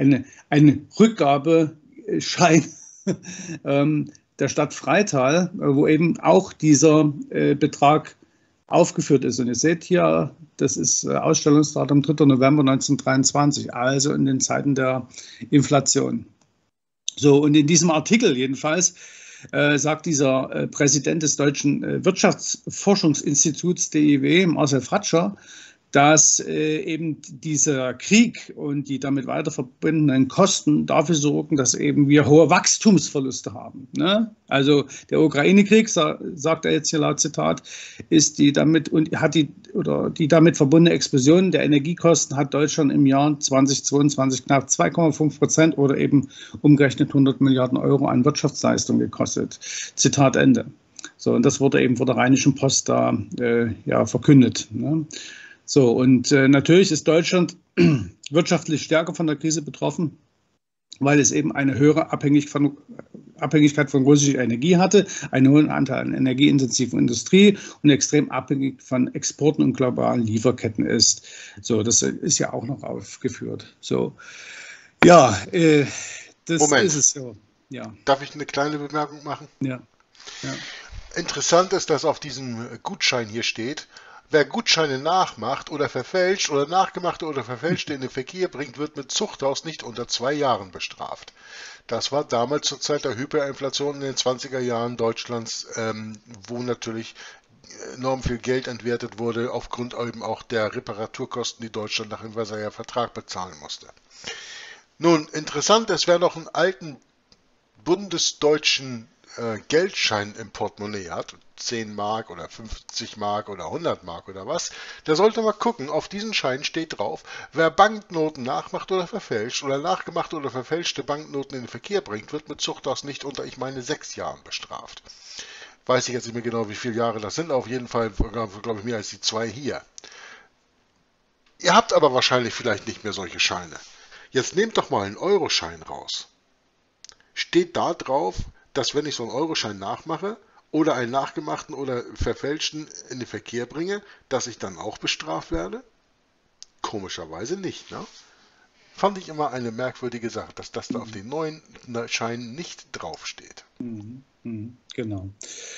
Rückgabeschein der Stadt Freital, wo eben auch dieser Betrag aufgeführt ist. Und ihr seht hier, das ist Ausstellungsdatum 3. November 1923, also in den Zeiten der Inflation. So, und in diesem Artikel jedenfalls sagt dieser Präsident des Deutschen Wirtschaftsforschungsinstituts DIW, Marcel Fratscher, dass eben dieser Krieg und die damit weiter verbundenen Kosten dafür sorgen, dass eben wir hohe Wachstumsverluste haben. Ne? Also der Ukraine-Krieg, sagt er jetzt hier laut Zitat, ist die damit verbundene Explosion der Energiekosten hat Deutschland im Jahr 2022 knapp 2,5% oder eben umgerechnet 100 Milliarden Euro an Wirtschaftsleistung gekostet. Zitat Ende. So, und das wurde eben vor der Rheinischen Post da verkündet. Ne? So, und natürlich ist Deutschland wirtschaftlich stärker von der Krise betroffen weil es eben eine höhere Abhängigkeit von russischer Energie hatte, einen hohen Anteil an energieintensiven Industrie und extrem abhängig von Exporten und globalen Lieferketten ist. So, das ist ja auch noch aufgeführt. So, ja, das Moment. ist es so. Ja, Darf ich eine kleine Bemerkung machen? ja, ja. Interessant ist, dass auf diesem Gutschein hier steht, wer Gutscheine nachmacht oder verfälscht oder nachgemachte oder verfälschte in den Verkehr bringt, wird mit Zuchthaus nicht unter 2 Jahren bestraft. Das war damals zur Zeit der Hyperinflation in den 20er Jahren Deutschlands, wo natürlich enorm viel Geld entwertet wurde, aufgrund eben auch der Reparaturkosten, die Deutschland nach dem Versailler Vertrag bezahlen musste. Nun, interessant ist, wer noch einen alten bundesdeutschen Geldschein im Portemonnaie hat, 10 Mark oder 50 Mark oder 100 Mark oder was, der sollte mal gucken, auf diesen Schein steht drauf, wer Banknoten nachmacht oder verfälscht oder nachgemachte oder verfälschte Banknoten in den Verkehr bringt, wird mit Zuchthaus nicht unter, ich meine, 6 Jahren bestraft. Weiß ich jetzt nicht mehr genau, wie viele Jahre das sind, auf jeden Fall, glaube ich, mehr als die 2 hier. Ihr habt aber wahrscheinlich vielleicht nicht mehr solche Scheine. Jetzt nehmt doch mal einen Euroschein raus. Steht da drauf, dass wenn ich so einen Euroschein nachmache oder einen nachgemachten oder verfälschten in den Verkehr bringe, dass ich dann auch bestraft werde? Komischerweise nicht, ne? Fand ich immer eine merkwürdige Sache, dass das da auf den neuen Scheinen nicht draufsteht. Genau.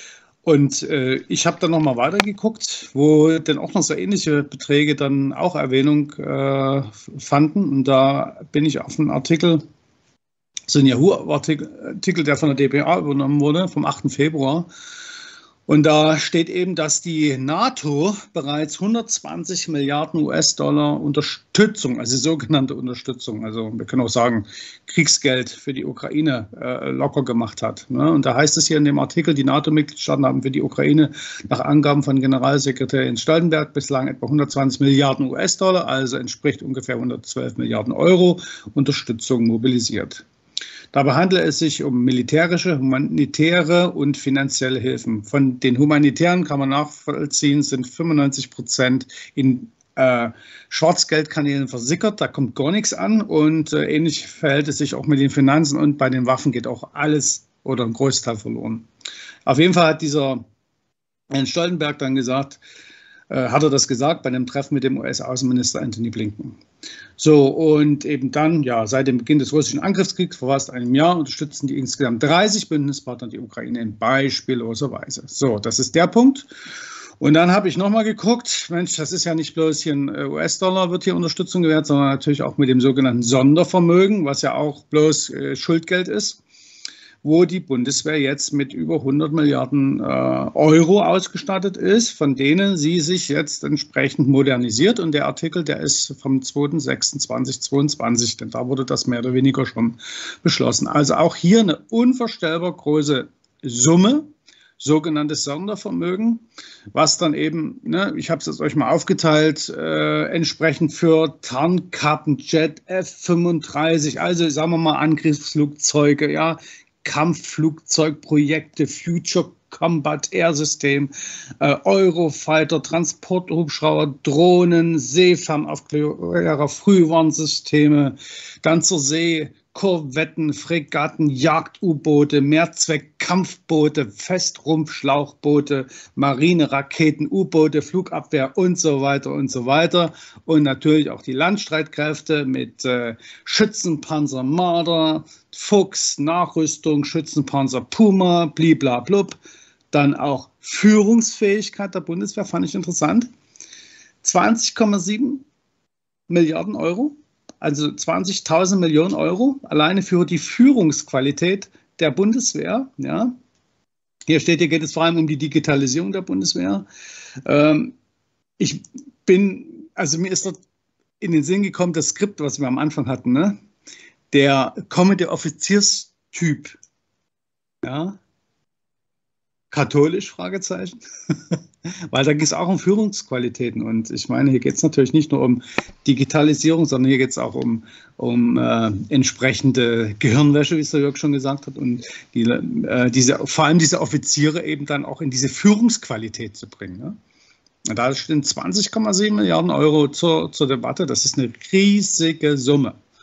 Und ich habe dann nochmal weitergeguckt, wo dann auch noch so ähnliche Beträge dann auch Erwähnung fanden. Und da bin ich auf einen Artikel, so ein Yahoo-Artikel, der von der dpa übernommen wurde, vom 8. Februar. Und da steht eben, dass die NATO bereits 120 Milliarden US-Dollar Unterstützung, also sogenannte Unterstützung, also wir können auch sagen Kriegsgeld für die Ukraine locker gemacht hat. Ne? Und da heißt es hier in dem Artikel, die NATO-Mitgliedstaaten haben für die Ukraine nach Angaben von Generalsekretär Jens Stoltenberg bislang etwa 120 Milliarden US-Dollar, also entspricht ungefähr 112 Milliarden Euro Unterstützung mobilisiert. Dabei handelt es sich um militärische, humanitäre und finanzielle Hilfen. Von den humanitären kann man nachvollziehen, sind 95% in Schwarzgeldkanälen versickert, da kommt gar nichts an und ähnlich verhält es sich auch mit den Finanzen und bei den Waffen geht auch alles oder ein Großteil verloren. Auf jeden Fall hat dieser Herrn Stoltenberg dann gesagt, hat er das gesagt bei einem Treffen mit dem US-Außenminister Antony Blinken. So, und eben dann, ja, seit dem Beginn des russischen Angriffskriegs vor fast einem Jahr unterstützen die insgesamt 30 Bündnispartner die Ukraine in beispielloser Weise. So, das ist der Punkt. Und dann habe ich nochmal geguckt, Mensch, das ist ja nicht bloß hier ein US-Dollar wird hier Unterstützung gewährt, sondern natürlich auch mit dem sogenannten Sondervermögen, was ja auch bloß Schuldgeld ist, wo die Bundeswehr jetzt mit über 100 Milliarden Euro ausgestattet ist, von denen sie sich jetzt entsprechend modernisiert. Und der Artikel, der ist vom 2.6.2022, denn da wurde das mehr oder weniger schon beschlossen. Also auch hier eine unvorstellbar große Summe, sogenanntes Sondervermögen, was dann eben, ne, ich habe es jetzt euch mal aufgeteilt, entsprechend für Tarnkappenjet F-35, also sagen wir mal Angriffsflugzeuge, ja, Kampfflugzeugprojekte, Future Combat Air System, Eurofighter, Transporthubschrauber, Drohnen, Seefernaufklärer, Frühwarnsysteme, dann zur See, Korvetten, Fregatten, Jagd-U-Boote, Mehrzweck-Kampfboote, Festrumpfschlauchboote, Marine-Raketen, U-Boote, Flugabwehr und so weiter und so weiter. Und natürlich auch die Landstreitkräfte mit Schützenpanzer Marder, Fuchs, Nachrüstung, Schützenpanzer Puma, bliblablub. Dann auch Führungsfähigkeit der Bundeswehr, fand ich interessant. 20,7 Milliarden Euro. Also 20.000 Millionen Euro alleine für die Führungsqualität der Bundeswehr. Ja. Hier steht, hier geht es vor allem um die Digitalisierung der Bundeswehr. Also mir ist dort in den Sinn gekommen, das Skript, was wir am Anfang hatten, ne? Der kommende Offizierstyp. Ja. Katholisch, Fragezeichen. Weil da geht es auch um Führungsqualitäten. Und ich meine, hier geht es natürlich nicht nur um Digitalisierung, sondern hier geht es auch um entsprechende Gehirnwäsche, wie es der Jörg schon gesagt hat. Und vor allem diese Offiziere eben dann auch in diese Führungsqualität zu bringen. Ne? Und da stehen 20,7 Milliarden Euro zur Debatte. Das ist eine riesige Summe.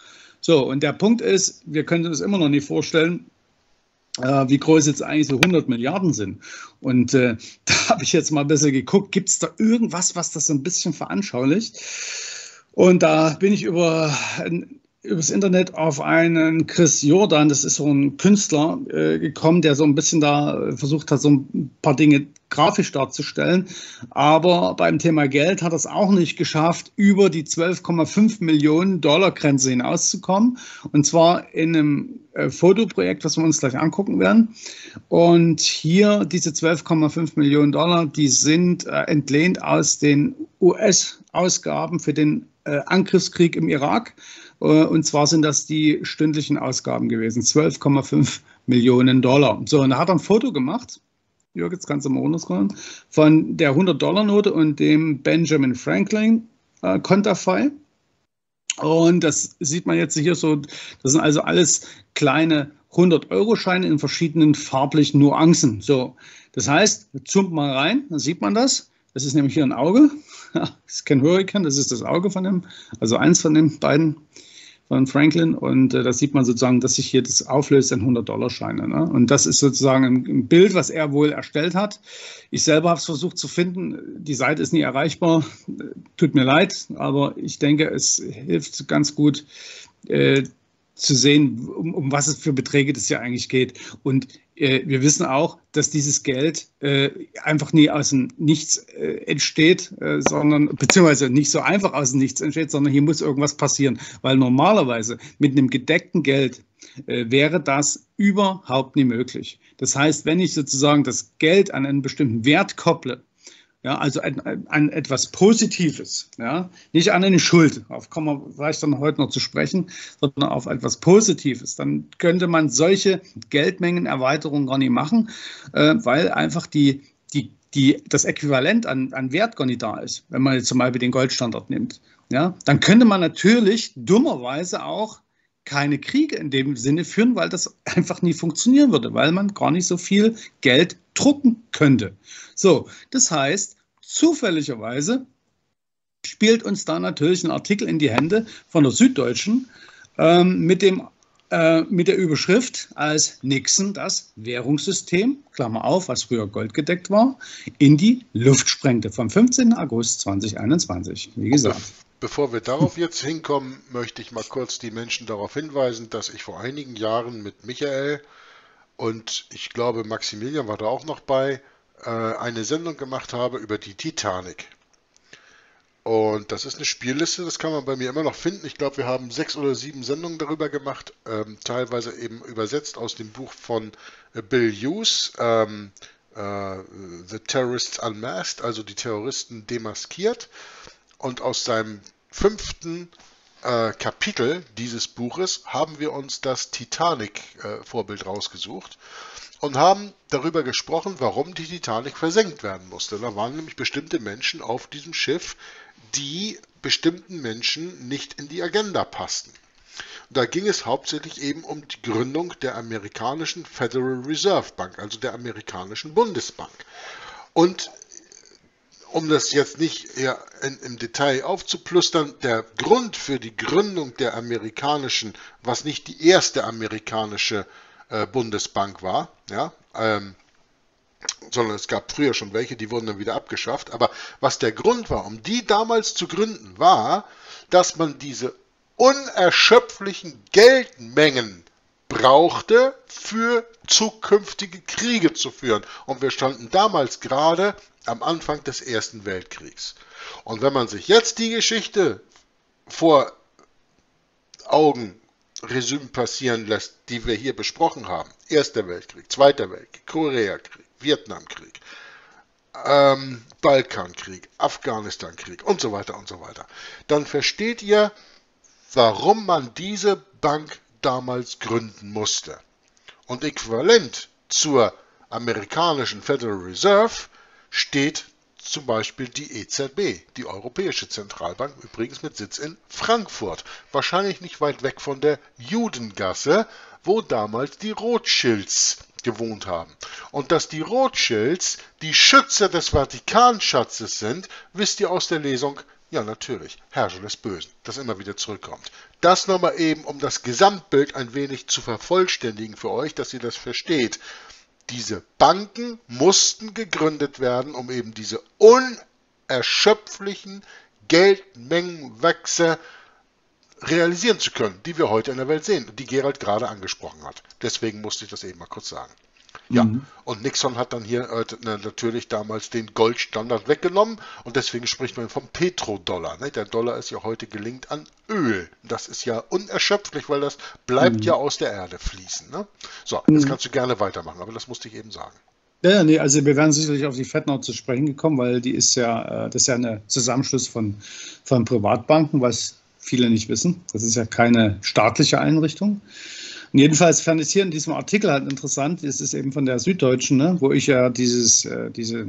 So, und der Punkt ist, wir können uns immer noch nicht vorstellen, wie groß jetzt eigentlich so 100 Milliarden sind. Und da habe ich jetzt mal ein bisschen geguckt, gibt es da irgendwas, was das so ein bisschen veranschaulicht? Und da bin ich übers Internet auf einen Chris Jordan, das ist so ein Künstler, gekommen, der so ein bisschen da versucht hat, so ein paar Dinge grafisch darzustellen. Aber beim Thema Geld hat er es auch nicht geschafft, über die 12,5 Millionen Dollar Grenze hinauszukommen. Und zwar in einem Fotoprojekt, was wir uns gleich angucken werden. Und hier diese 12,5 Millionen Dollar, die sind entlehnt aus den US-Ausgaben für den Angriffskrieg im Irak. Und zwar sind das die stündlichen Ausgaben gewesen, 12,5 Millionen Dollar. So, und da hat er ein Foto gemacht, Jörg, jetzt kannst du mal runterscrollen, von der 100-Dollar-Note und dem Benjamin Franklin Konterfei. Und das sieht man jetzt hier so, das sind also alles kleine 100-Euro-Scheine in verschiedenen farblichen Nuancen. So, das heißt, zoomt mal rein, dann sieht man das. Das ist nämlich hier ein Auge. Das ist kein Hurrikan, das ist das Auge von dem, also eins von den beiden von Franklin. Und da sieht man sozusagen, dass sich hier das auflöst in 100-Dollar-Scheine. Ne? Und das ist sozusagen ein Bild, was er wohl erstellt hat. Ich selber habe es versucht zu finden. Die Seite ist nie erreichbar. Tut mir leid, aber ich denke, es hilft ganz gut zu sehen, um was es für Beträge das ja eigentlich geht. Und wir wissen auch, dass dieses Geld einfach nie aus dem Nichts entsteht, sondern beziehungsweise nicht so einfach aus dem Nichts entsteht, sondern hier muss irgendwas passieren. Weil normalerweise mit einem gedeckten Geld wäre das überhaupt nie möglich. Das heißt, wenn ich sozusagen das Geld an einen bestimmten Wert kopple, ja, also an etwas Positives, ja, nicht an eine Schuld, auf kommen wir vielleicht dann heute noch zu sprechen, sondern auf etwas Positives, dann könnte man solche Geldmengenerweiterungen gar nicht machen, weil einfach das Äquivalent an Wert gar nicht da ist. Wenn man jetzt zum Beispiel den Goldstandard nimmt, ja, dann könnte man natürlich dummerweise auch keine Kriege in dem Sinne führen, weil das einfach nie funktionieren würde, weil man gar nicht so viel Geld drucken könnte. So, das heißt, zufälligerweise spielt uns da natürlich ein Artikel in die Hände von der Süddeutschen mit der Überschrift, als Nixon das Währungssystem, Klammer auf, was früher goldgedeckt war, in die Luft sprengte, vom 15. August 2021, wie gesagt. Bevor wir darauf jetzt hinkommen, möchte ich mal kurz die Menschen darauf hinweisen, dass ich vor einigen Jahren mit Michael und ich glaube Maximilian war da auch noch bei, eine Sendung gemacht habe über die Titanic. Und das ist eine Spielliste, das kann man bei mir immer noch finden. Ich glaube, wir haben 6 oder 7 Sendungen darüber gemacht, teilweise eben übersetzt aus dem Buch von Bill Hughes, The Terrorists Unmasked, also die Terroristen demaskiert. Und aus seinem 5. Kapitel dieses Buches haben wir uns das Titanic-Vorbild rausgesucht und haben darüber gesprochen, warum die Titanic versenkt werden musste. Da waren nämlich bestimmte Menschen auf diesem Schiff, die bestimmten Menschen nicht in die Agenda passten. Und da ging es hauptsächlich eben um die Gründung der amerikanischen Federal Reserve Bank, also der amerikanischen Bundesbank. Und um das jetzt nicht im Detail aufzuplustern, der Grund für die Gründung der amerikanischen, was nicht die erste amerikanische Bundesbank war, ja, sondern es gab früher schon welche, die wurden dann wieder abgeschafft, aber was der Grund war, um die damals zu gründen, war, dass man diese unerschöpflichen Geldmengen brauchte, für zukünftige Kriege zu führen. Und wir standen damals gerade am Anfang des Ersten Weltkriegs. Und wenn man sich jetzt die Geschichte vor Augen Resümee passieren lässt, die wir hier besprochen haben, Erster Weltkrieg, Zweiter Weltkrieg, Koreakrieg, Vietnamkrieg, Balkankrieg, Afghanistankrieg und so weiter, dann versteht ihr, warum man diese Bank damals gründen musste. Und äquivalent zur amerikanischen Federal Reserve steht zum Beispiel die EZB, die Europäische Zentralbank, übrigens mit Sitz in Frankfurt. Wahrscheinlich nicht weit weg von der Judengasse, wo damals die Rothschilds gewohnt haben. Und dass die Rothschilds die Schützer des Vatikanschatzes sind, wisst ihr aus der Lesung Ja, natürlich. Herrscher des Bösen, das immer wieder zurückkommt. Das nochmal eben, um das Gesamtbild ein wenig zu vervollständigen für euch, dass ihr das versteht. Diese Banken mussten gegründet werden, um eben diese unerschöpflichen Geldmengenwechsel realisieren zu können, die wir heute in der Welt sehen, die Gerald gerade angesprochen hat. Deswegen musste ich das eben mal kurz sagen. Ja, und Nixon hat dann hier natürlich damals den Goldstandard weggenommen und deswegen spricht man vom Petrodollar. Ne? Der Dollar ist ja heute gelingt an Öl. Das ist ja unerschöpflich, weil das bleibt ja aus der Erde fließen. Ne? So, jetzt kannst du gerne weitermachen, aber das musste ich eben sagen. Ja, nee, also wir werden sicherlich auf die Fed noch zu sprechen gekommen, weil die ist ja, das ist ja ein Zusammenschluss von Privatbanken, was viele nicht wissen. Das ist ja keine staatliche Einrichtung. Und jedenfalls fand ich hier in diesem Artikel halt interessant, es ist eben von der Süddeutschen, ne, wo ich ja diesen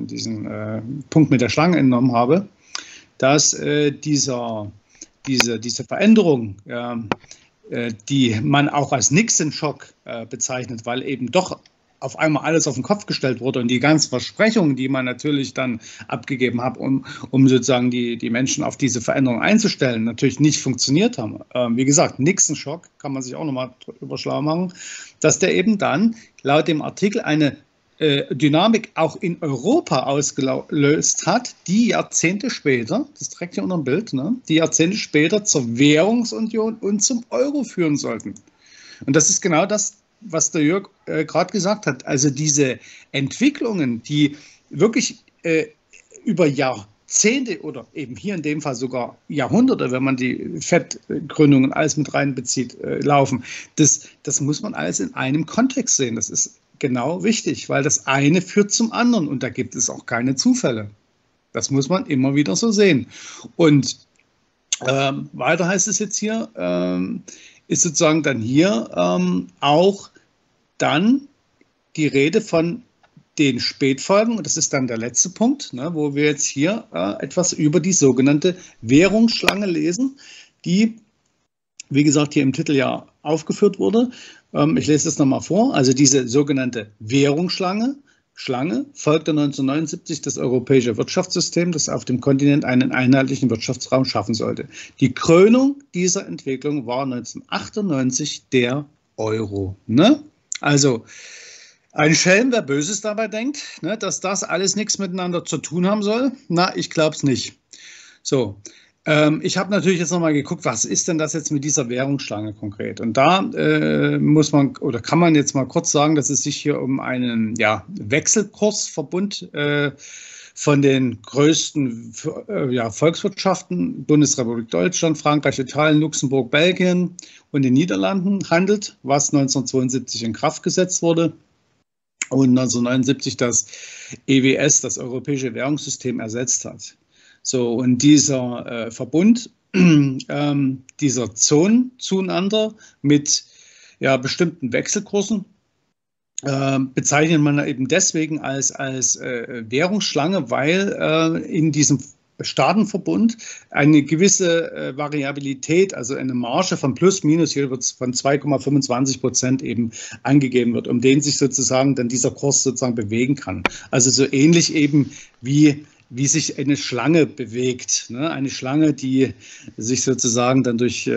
Punkt mit der Schlange entnommen habe, dass diese Veränderung, die man auch als Nixon-Schock bezeichnet, weil eben doch auf einmal alles auf den Kopf gestellt wurde und die ganzen Versprechungen, die man natürlich dann abgegeben hat, um sozusagen die Menschen auf diese Veränderung einzustellen, natürlich nicht funktioniert haben. Wie gesagt, Nixon-Schock, kann man sich auch nochmal drüber schlau machen, dass der eben dann laut dem Artikel eine Dynamik auch in Europa ausgelöst hat, die Jahrzehnte später, das trägt hier unter dem Bild, ne, die Jahrzehnte später zur Währungsunion und zum Euro führen sollten. Und das ist genau das, was der Jörg gerade gesagt hat. Also diese Entwicklungen, die wirklich über Jahrzehnte oder eben hier in dem Fall sogar Jahrhunderte, wenn man die FED-Gründungen alles mit reinbezieht, laufen, das muss man alles in einem Kontext sehen. Das ist genau wichtig, weil das eine führt zum anderen und da gibt es auch keine Zufälle. Das muss man immer wieder so sehen. Und weiter heißt es jetzt hier, ist sozusagen dann hier auch dann die Rede von den Spätfolgen, und das ist dann der letzte Punkt, ne, wo wir jetzt hier etwas über die sogenannte Währungsschlange lesen, die, wie gesagt, hier im Titel ja aufgeführt wurde. Ich lese das nochmal vor. Also diese sogenannte Währungsschlange folgte 1979 das europäische Wirtschaftssystem, das auf dem Kontinent einen einheitlichen Wirtschaftsraum schaffen sollte. Die Krönung dieser Entwicklung war 1998 der Euro. Ne? Also ein Schelm, wer Böses dabei denkt, ne, dass das alles nichts miteinander zu tun haben soll. Na, ich glaube es nicht. So, ich habe natürlich jetzt nochmal geguckt, was ist denn das jetzt mit dieser Währungsschlange konkret? Und da muss man oder kann man jetzt mal kurz sagen, dass es sich hier um einen Wechselkursverbund von den größten Volkswirtschaften, Bundesrepublik Deutschland, Frankreich, Italien, Luxemburg, Belgien und den Niederlanden handelt, was 1972 in Kraft gesetzt wurde und 1979 das EWS, das Europäische Währungssystem, ersetzt hat. So, und dieser Verbund dieser Zonen zueinander mit bestimmten Wechselkursen bezeichnet man eben deswegen als Währungsschlange, weil in diesem Staatenverbund eine gewisse Variabilität, also eine Marge von plus minus, hier wird es von 2,25% eben angegeben wird, um den sich sozusagen dann dieser Kurs sozusagen bewegen kann. Also so ähnlich eben wie sich eine Schlange bewegt. Ne? Eine Schlange, die sich sozusagen dann durch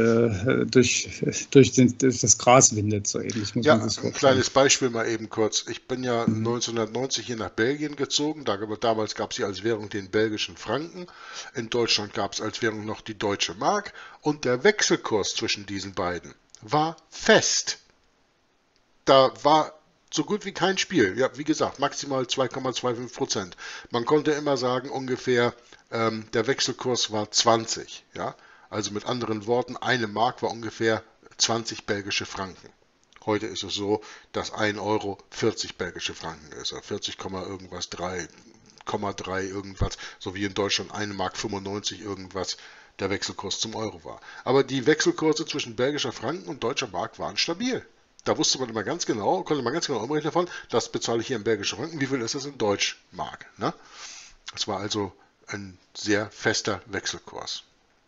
das Gras windet. So ähnlich muss man sich ein kleines Beispiel mal eben kurz. Ich bin ja 1990 hier nach Belgien gezogen. Damals gab es hier als Währung den belgischen Franken. In Deutschland gab es als Währung noch die deutsche Mark. Und der Wechselkurs zwischen diesen beiden war fest. Da war so gut wie kein Spiel. Ja, wie gesagt, maximal 2,25%. Man konnte immer sagen, ungefähr der Wechselkurs war 20. Ja? Also mit anderen Worten, eine Mark war ungefähr 20 belgische Franken. Heute ist es so, dass 1 Euro 40 belgische Franken ist. 40, irgendwas, 3,3 irgendwas. So wie in Deutschland 1 Mark 95 irgendwas der Wechselkurs zum Euro war. Aber die Wechselkurse zwischen belgischer Franken und deutscher Mark waren stabil. Da wusste man immer ganz genau, konnte man ganz genau umrechnen davon, das bezahle ich hier in belgischen Franken, wie viel ist das in Deutschmark. Ne? Das war also ein sehr fester Wechselkurs.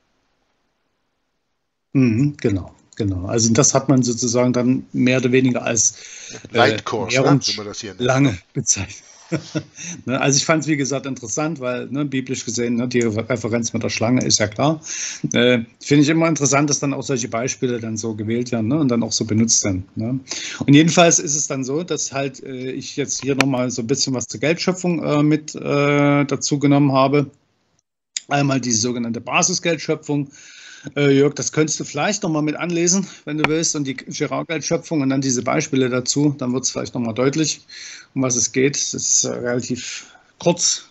Genau. Also das hat man sozusagen dann mehr oder weniger als Leitkurs, wie man das hier nennt. Lange bezeichnet. Ne, also ich fand es, wie gesagt, interessant, weil biblisch gesehen, die Referenz mit der Schlange ist ja klar. Finde ich immer interessant, dass dann auch solche Beispiele dann so gewählt werden, und dann auch so benutzt werden. Ne? Und jedenfalls ist es dann so, dass halt ich jetzt hier nochmal so ein bisschen was zur Geldschöpfung mit dazu genommen habe. Einmal die sogenannte Basisgeldschöpfung. Jörg, das könntest du vielleicht nochmal mit anlesen, wenn du willst, und die Girard-Geldschöpfung und dann diese Beispiele dazu. Dann wird es vielleicht nochmal deutlich, um was es geht. Das ist relativ kurz.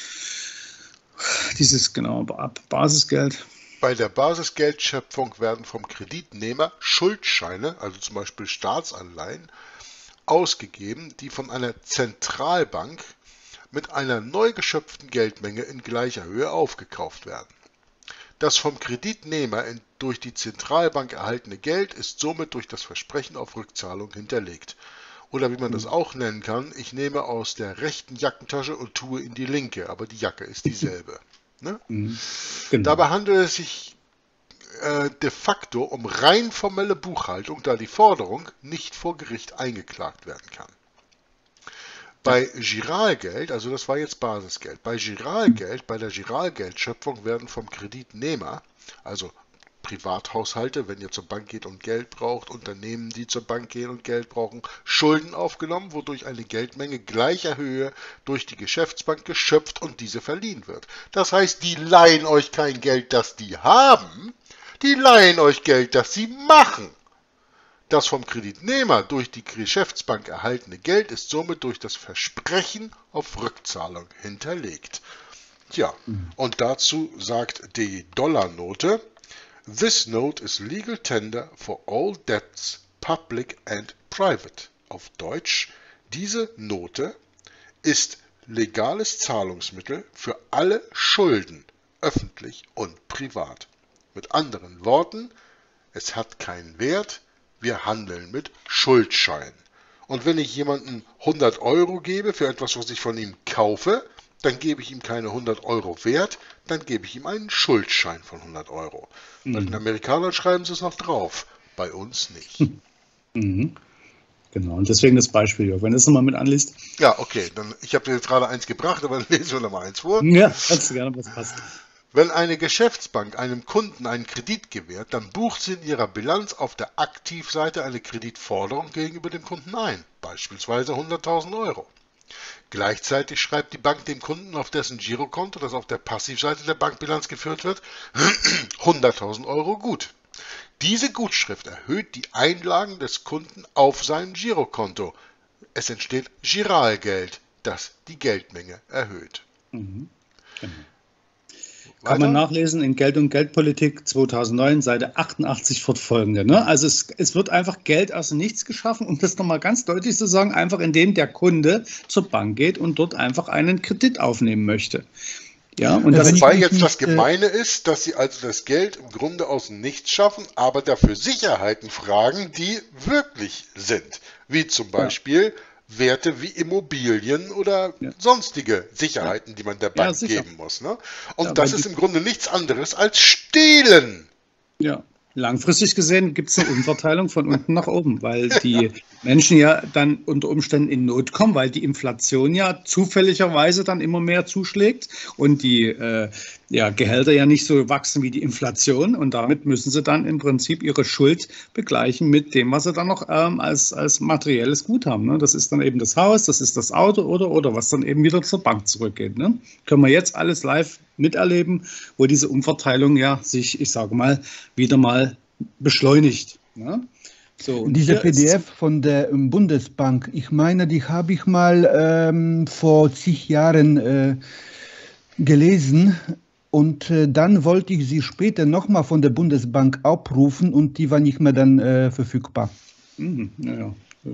Dieses Basisgeld. Bei der Basisgeldschöpfung werden vom Kreditnehmer Schuldscheine, also zum Beispiel Staatsanleihen, ausgegeben, die von einer Zentralbank mit einer neu geschöpften Geldmenge in gleicher Höhe aufgekauft werden. Das vom Kreditnehmer durch die Zentralbank erhaltene Geld ist somit durch das Versprechen auf Rückzahlung hinterlegt. Oder wie man das auch nennen kann, ich nehme aus der rechten Jackentasche und tue in die linke, aber die Jacke ist dieselbe. Ne? Genau. Dabei handelt es sich de facto um rein formelle Buchhaltung, da die Forderung nicht vor Gericht eingeklagt werden kann. Bei Giralgeld, also das war jetzt Basisgeld, bei der Giralgeldschöpfung werden vom Kreditnehmer, also Privathaushalte, wenn ihr zur Bank geht und Geld braucht, Unternehmen, die zur Bank gehen und Geld brauchen, Schulden aufgenommen, wodurch eine Geldmenge gleicher Höhe durch die Geschäftsbank geschöpft und diese verliehen wird. Das heißt, die leihen euch kein Geld, das die haben, die leihen euch Geld, das sie machen. Das vom Kreditnehmer durch die Geschäftsbank erhaltene Geld ist somit durch das Versprechen auf Rückzahlung hinterlegt. Tja, und dazu sagt die Dollarnote: This note is legal tender for all debts, public and private. Auf Deutsch, diese Note ist legales Zahlungsmittel für alle Schulden, öffentlich und privat. Mit anderen Worten, es hat keinen Wert, wir handeln mit Schuldscheinen. Und wenn ich jemandem 100 Euro gebe für etwas, was ich von ihm kaufe, dann gebe ich ihm keine 100 Euro wert, dann gebe ich ihm einen Schuldschein von 100 Euro. Bei den Amerikanern schreiben sie es noch drauf, bei uns nicht. Genau, und deswegen das Beispiel, Jörg, wenn du es nochmal mit anliest. Ja, okay, dann, ich habe dir jetzt gerade eins gebracht, aber dann lesen wir nochmal eins vor. Ja, kannst du gerne, was passt. Wenn eine Geschäftsbank einem Kunden einen Kredit gewährt, dann bucht sie in ihrer Bilanz auf der Aktivseite eine Kreditforderung gegenüber dem Kunden ein, beispielsweise 100.000 Euro. Gleichzeitig schreibt die Bank dem Kunden auf dessen Girokonto, das auf der Passivseite der Bankbilanz geführt wird, 100.000 Euro gut. Diese Gutschrift erhöht die Einlagen des Kunden auf sein Girokonto. Es entsteht Giralgeld, das die Geldmenge erhöht. Genau. Kann man nachlesen in Geld und Geldpolitik 2009, Seite 88 fortfolgende. Ne? Also es wird einfach Geld aus dem Nichts geschaffen, um das nochmal ganz deutlich zu sagen, einfach indem der Kunde zur Bank geht und dort einfach einen Kredit aufnehmen möchte. Ja, und wobei jetzt das Gemeine ist, dass sie also das Geld im Grunde aus dem Nichts schaffen, aber dafür Sicherheiten fragen, die wirklich sind. Wie zum Beispiel Werte wie Immobilien oder sonstige Sicherheiten, die man der Bank geben muss. Ne? Und das ist im Grunde nichts anderes als Stehlen. Ja, langfristig gesehen gibt es eine Umverteilung von unten nach oben, weil die Menschen ja dann unter Umständen in Not kommen, weil die Inflation ja zufälligerweise dann immer mehr zuschlägt und die Gehälter ja nicht so wachsen wie die Inflation, und damit müssen sie dann im Prinzip ihre Schuld begleichen mit dem, was sie dann noch als materielles Gut haben. Ne? Das ist dann eben das Haus, das ist das Auto oder was dann eben wieder zur Bank zurückgeht. Ne? Können wir jetzt alles live miterleben, wo diese Umverteilung ja sich, ich sage mal, wieder mal beschleunigt. Ne? So, und diese PDF von der Bundesbank, ich meine, die habe ich mal vor zig Jahren gelesen, und dann wollte ich sie später nochmal von der Bundesbank abrufen und die war nicht mehr dann verfügbar. Ja.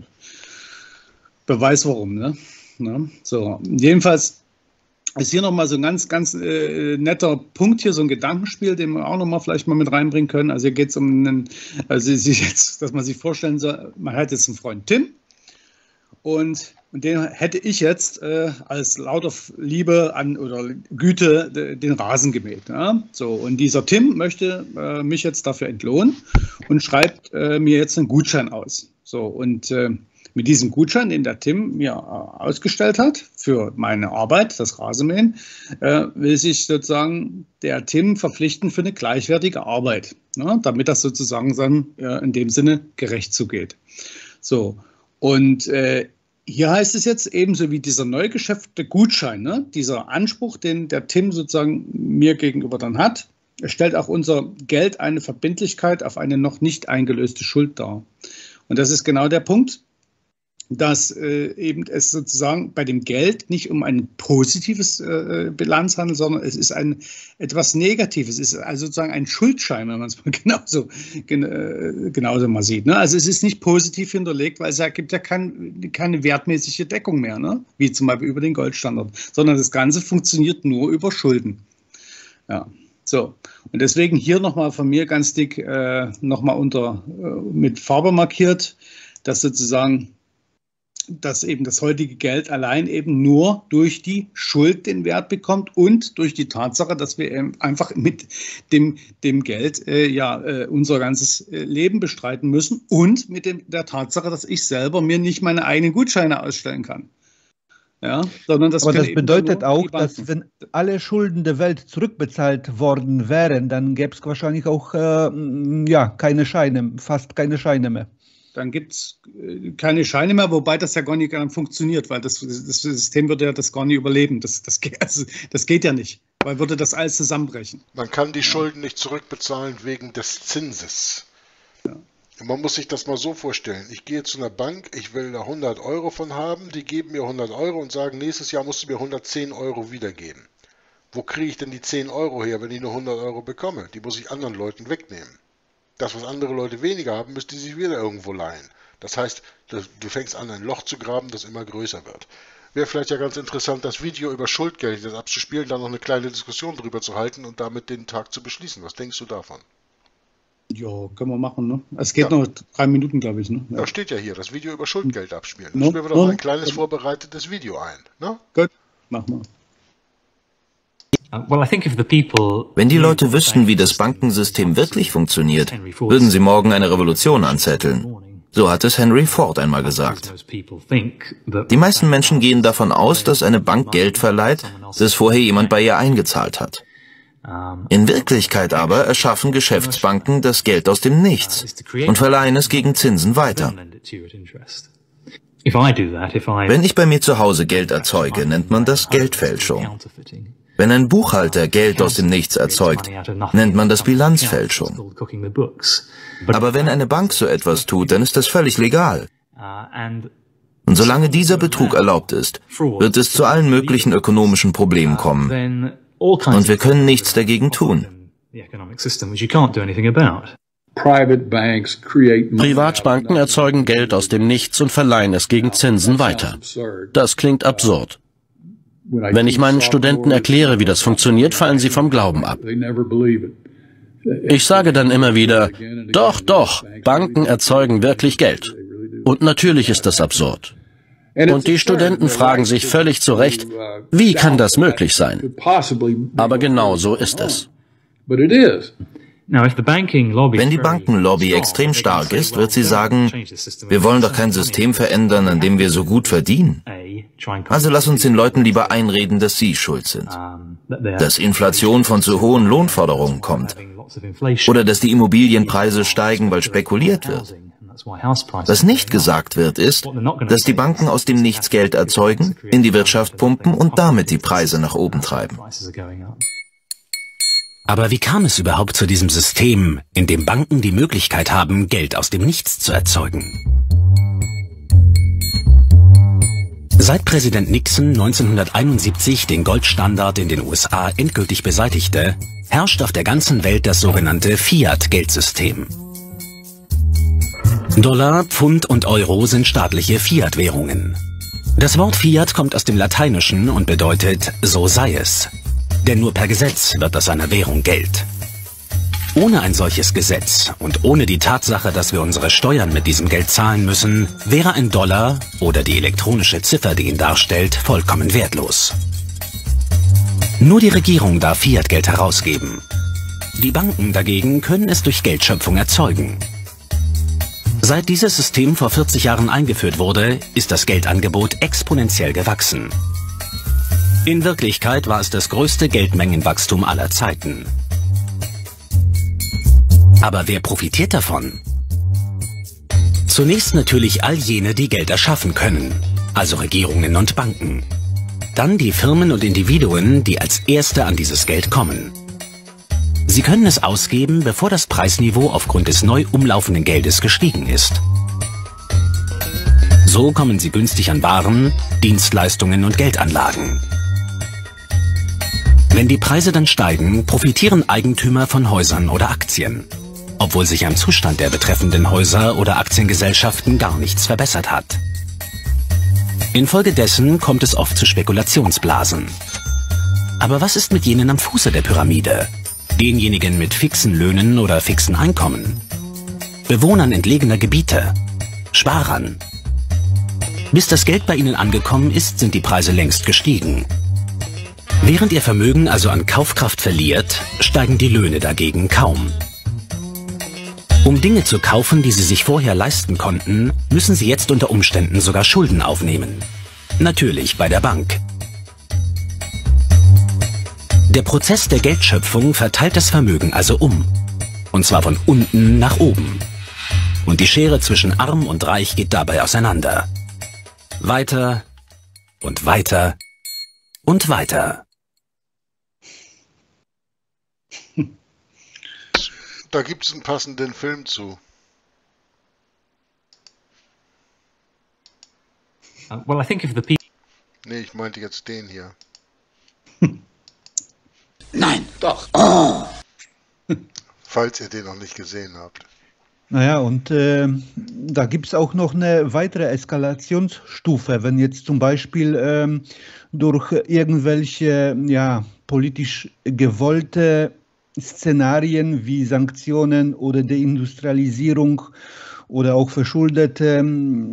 Beweis warum, ne? Ja, so, jedenfalls ist hier nochmal so ein ganz netter Punkt hier, so ein Gedankenspiel, den wir auch nochmal vielleicht mal mit reinbringen können. Also hier geht es um dass man sich vorstellen soll, man hat jetzt einen Freund Tim und den hätte ich jetzt als lauter Liebe oder Güte den Rasen gemäht. Ja? So, und dieser Tim möchte mich jetzt dafür entlohnen und schreibt mir jetzt einen Gutschein aus. So, und mit diesem Gutschein, den der Tim mir ausgestellt hat für meine Arbeit, das Rasenmähen, will sich sozusagen der Tim verpflichten für eine gleichwertige Arbeit, ne, damit das sozusagen dann in dem Sinne gerecht zugeht. So, und hier heißt es jetzt ebenso wie dieser neu geschöpfte Gutschein, ne, dieser Anspruch, den der Tim sozusagen mir gegenüber dann hat, stellt auch unser Geld eine Verbindlichkeit auf eine noch nicht eingelöste Schuld dar. Und das ist genau der Punkt, dass eben es sozusagen bei dem Geld nicht um ein positives Bilanz handelt, sondern es ist etwas Negatives. Es ist also sozusagen ein Schuldschein, wenn man es mal genauso mal sieht. Ne? Also es ist nicht positiv hinterlegt, weil es gibt ja keine wertmäßige Deckung mehr, ne? Wie zum Beispiel über den Goldstandard, sondern das Ganze funktioniert nur über Schulden. Ja. So, und deswegen hier nochmal von mir ganz dick nochmal mit Farbe markiert, dass sozusagen dass eben das heutige Geld allein eben nur durch die Schuld den Wert bekommt und durch die Tatsache, dass wir einfach mit dem Geld unser ganzes Leben bestreiten müssen und mit der Tatsache, dass ich selber mir nicht meine eigenen Gutscheine ausstellen kann. Ja, sondern das Aber das bedeutet auch, dass wenn alle Schulden der Welt zurückbezahlt worden wären, dann gäbe es wahrscheinlich auch keine Scheine, fast keine Scheine mehr. Dann gibt es keine Scheine mehr, wobei das ja gar nicht funktioniert, weil das System würde ja das gar nicht überleben. Das geht ja nicht, weil würde das alles zusammenbrechen. Man kann die Schulden nicht zurückbezahlen wegen des Zinses. Ja. Man muss sich das mal so vorstellen. Ich gehe zu einer Bank, ich will da 100 Euro von haben, die geben mir 100 Euro und sagen, nächstes Jahr musst du mir 110 Euro wiedergeben. Wo kriege ich denn die 10 Euro her, wenn ich nur 100 Euro bekomme? Die muss ich anderen Leuten wegnehmen. Das, was andere Leute weniger haben, müsste sich wieder irgendwo leihen. Das heißt, du fängst an, ein Loch zu graben, das immer größer wird. Wäre vielleicht ja ganz interessant, das Video über Schuldgeld das abzuspielen, dann noch eine kleine Diskussion drüber zu halten und damit den Tag zu beschließen. Was denkst du davon? Ja, können wir machen, ne? Es geht noch 3 Minuten, glaube ich, ne? Ja, steht ja hier, das Video über Schuldgeld abspielen. Dann spielen wir doch mal ein kleines vorbereitetes Video ein, ne? Gut, mach mal. Wenn die Leute wüssten, wie das Bankensystem wirklich funktioniert, würden sie morgen eine Revolution anzetteln. So hat es Henry Ford einmal gesagt. Die meisten Menschen gehen davon aus, dass eine Bank Geld verleiht, das vorher jemand bei ihr eingezahlt hat. In Wirklichkeit aber erschaffen Geschäftsbanken das Geld aus dem Nichts und verleihen es gegen Zinsen weiter. Wenn ich bei mir zu Hause Geld erzeuge, nennt man das Geldfälschung. Wenn ein Buchhalter Geld aus dem Nichts erzeugt, nennt man das Bilanzfälschung. Aber wenn eine Bank so etwas tut, dann ist das völlig legal. Und solange dieser Betrug erlaubt ist, wird es zu allen möglichen ökonomischen Problemen kommen. Und wir können nichts dagegen tun. Privatbanken erzeugen Geld aus dem Nichts und verleihen es gegen Zinsen weiter. Das klingt absurd. Wenn ich meinen Studenten erkläre, wie das funktioniert, fallen sie vom Glauben ab. Ich sage dann immer wieder, doch, Banken erzeugen wirklich Geld. Und natürlich ist das absurd. Und die Studenten fragen sich völlig zu Recht, wie kann das möglich sein? Aber genau so ist es. Wenn die Bankenlobby extrem stark ist, wird sie sagen, wir wollen doch kein System verändern, an dem wir so gut verdienen. Also lass uns den Leuten lieber einreden, dass sie schuld sind. Dass Inflation von zu hohen Lohnforderungen kommt. Oder dass die Immobilienpreise steigen, weil spekuliert wird. Was nicht gesagt wird, ist, dass die Banken aus dem Nichts Geld erzeugen, in die Wirtschaft pumpen und damit die Preise nach oben treiben. Aber wie kam es überhaupt zu diesem System, in dem Banken die Möglichkeit haben, Geld aus dem Nichts zu erzeugen? Seit Präsident Nixon 1971 den Goldstandard in den USA endgültig beseitigte, herrscht auf der ganzen Welt das sogenannte Fiat-Geldsystem. Dollar, Pfund und Euro sind staatliche Fiat-Währungen. Das Wort Fiat kommt aus dem Lateinischen und bedeutet so sei es. Denn nur per Gesetz wird aus einer Währung Geld. Ohne ein solches Gesetz und ohne die Tatsache, dass wir unsere Steuern mit diesem Geld zahlen müssen, wäre ein Dollar oder die elektronische Ziffer, die ihn darstellt, vollkommen wertlos. Nur die Regierung darf Fiat-Geld herausgeben. Die Banken dagegen können es durch Geldschöpfung erzeugen. Seit dieses System vor 40 Jahren eingeführt wurde, ist das Geldangebot exponentiell gewachsen. In Wirklichkeit war es das größte Geldmengenwachstum aller Zeiten. Aber wer profitiert davon? Zunächst natürlich all jene, die Geld erschaffen können, also Regierungen und Banken. Dann die Firmen und Individuen, die als Erste an dieses Geld kommen. Sie können es ausgeben, bevor das Preisniveau aufgrund des neu umlaufenden Geldes gestiegen ist. So kommen sie günstig an Waren, Dienstleistungen und Geldanlagen. Wenn die Preise dann steigen, profitieren Eigentümer von Häusern oder Aktien, obwohl sich am Zustand der betreffenden Häuser oder Aktiengesellschaften gar nichts verbessert hat. Infolgedessen kommt es oft zu Spekulationsblasen. Aber was ist mit jenen am Fuße der Pyramide? Denjenigen mit fixen Löhnen oder fixen Einkommen? Bewohnern entlegener Gebiete? Sparern? Bis das Geld bei ihnen angekommen ist, sind die Preise längst gestiegen. Während ihr Vermögen also an Kaufkraft verliert, steigen die Löhne dagegen kaum. Um Dinge zu kaufen, die sie sich vorher leisten konnten, müssen sie jetzt unter Umständen sogar Schulden aufnehmen. Natürlich bei der Bank. Der Prozess der Geldschöpfung verteilt das Vermögen also um. Und zwar von unten nach oben. Und die Schere zwischen Arm und Reich geht dabei auseinander. Weiter und weiter und weiter. Da gibt es einen passenden Film zu. Well, I think if the people... Nee, ich meinte jetzt den hier. Nein, doch. Oh. Falls ihr den noch nicht gesehen habt. Naja, und da gibt es auch noch eine weitere Eskalationsstufe, wenn jetzt zum Beispiel durch irgendwelche politisch gewollte Szenarien wie Sanktionen oder Deindustrialisierung oder auch verschuldete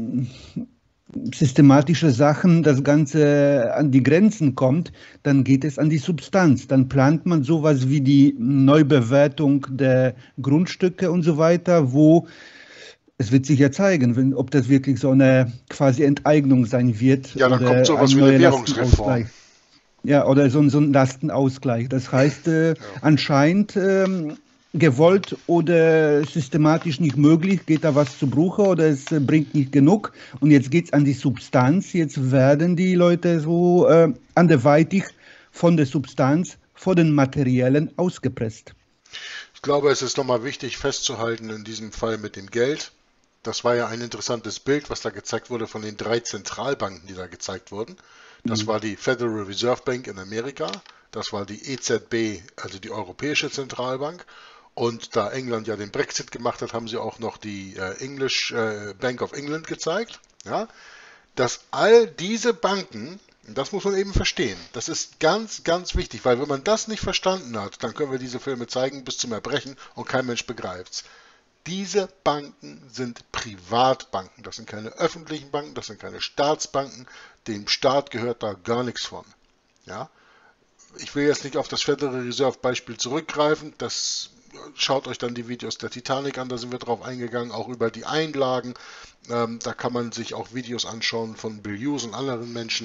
systematische Sachen, das Ganze an die Grenzen kommt, dann geht es an die Substanz. Dann plant man sowas wie die Neubewertung der Grundstücke und so weiter, wo es wird sich ja zeigen, ob das wirklich so eine quasi Enteignung sein wird. Ja, dann oder kommt sowas wie eine Währungsreform. Ja, oder so ein Lastenausgleich. Das heißt, anscheinend gewollt oder systematisch nicht möglich, geht da was zu Bruche oder es bringt nicht genug. Und jetzt geht es an die Substanz. Jetzt werden die Leute so anderweitig von der Substanz, von den Materiellen ausgepresst. Ich glaube, es ist nochmal wichtig festzuhalten in diesem Fall mit dem Geld. Das war ja ein interessantes Bild, was da gezeigt wurde von den 3 Zentralbanken, die da gezeigt wurden. Das war die Federal Reserve Bank in Amerika, das war die EZB, also die Europäische Zentralbank. Und da England ja den Brexit gemacht hat, haben sie auch noch die English Bank of England gezeigt. Ja? Dass all diese Banken, das muss man eben verstehen, das ist ganz, ganz wichtig, weil wenn man das nicht verstanden hat, dann können wir diese Filme zeigen bis zum Erbrechen und kein Mensch begreift's. Diese Banken sind Privatbanken, das sind keine öffentlichen Banken, das sind keine Staatsbanken, dem Staat gehört da gar nichts von. Ja? Ich will jetzt nicht auf das Federal Reserve Beispiel zurückgreifen, schaut euch dann die Videos der Titanic an, da sind wir drauf eingegangen, auch über die Einlagen, da kann man sich auch Videos anschauen von Bill Hughes und anderen Menschen.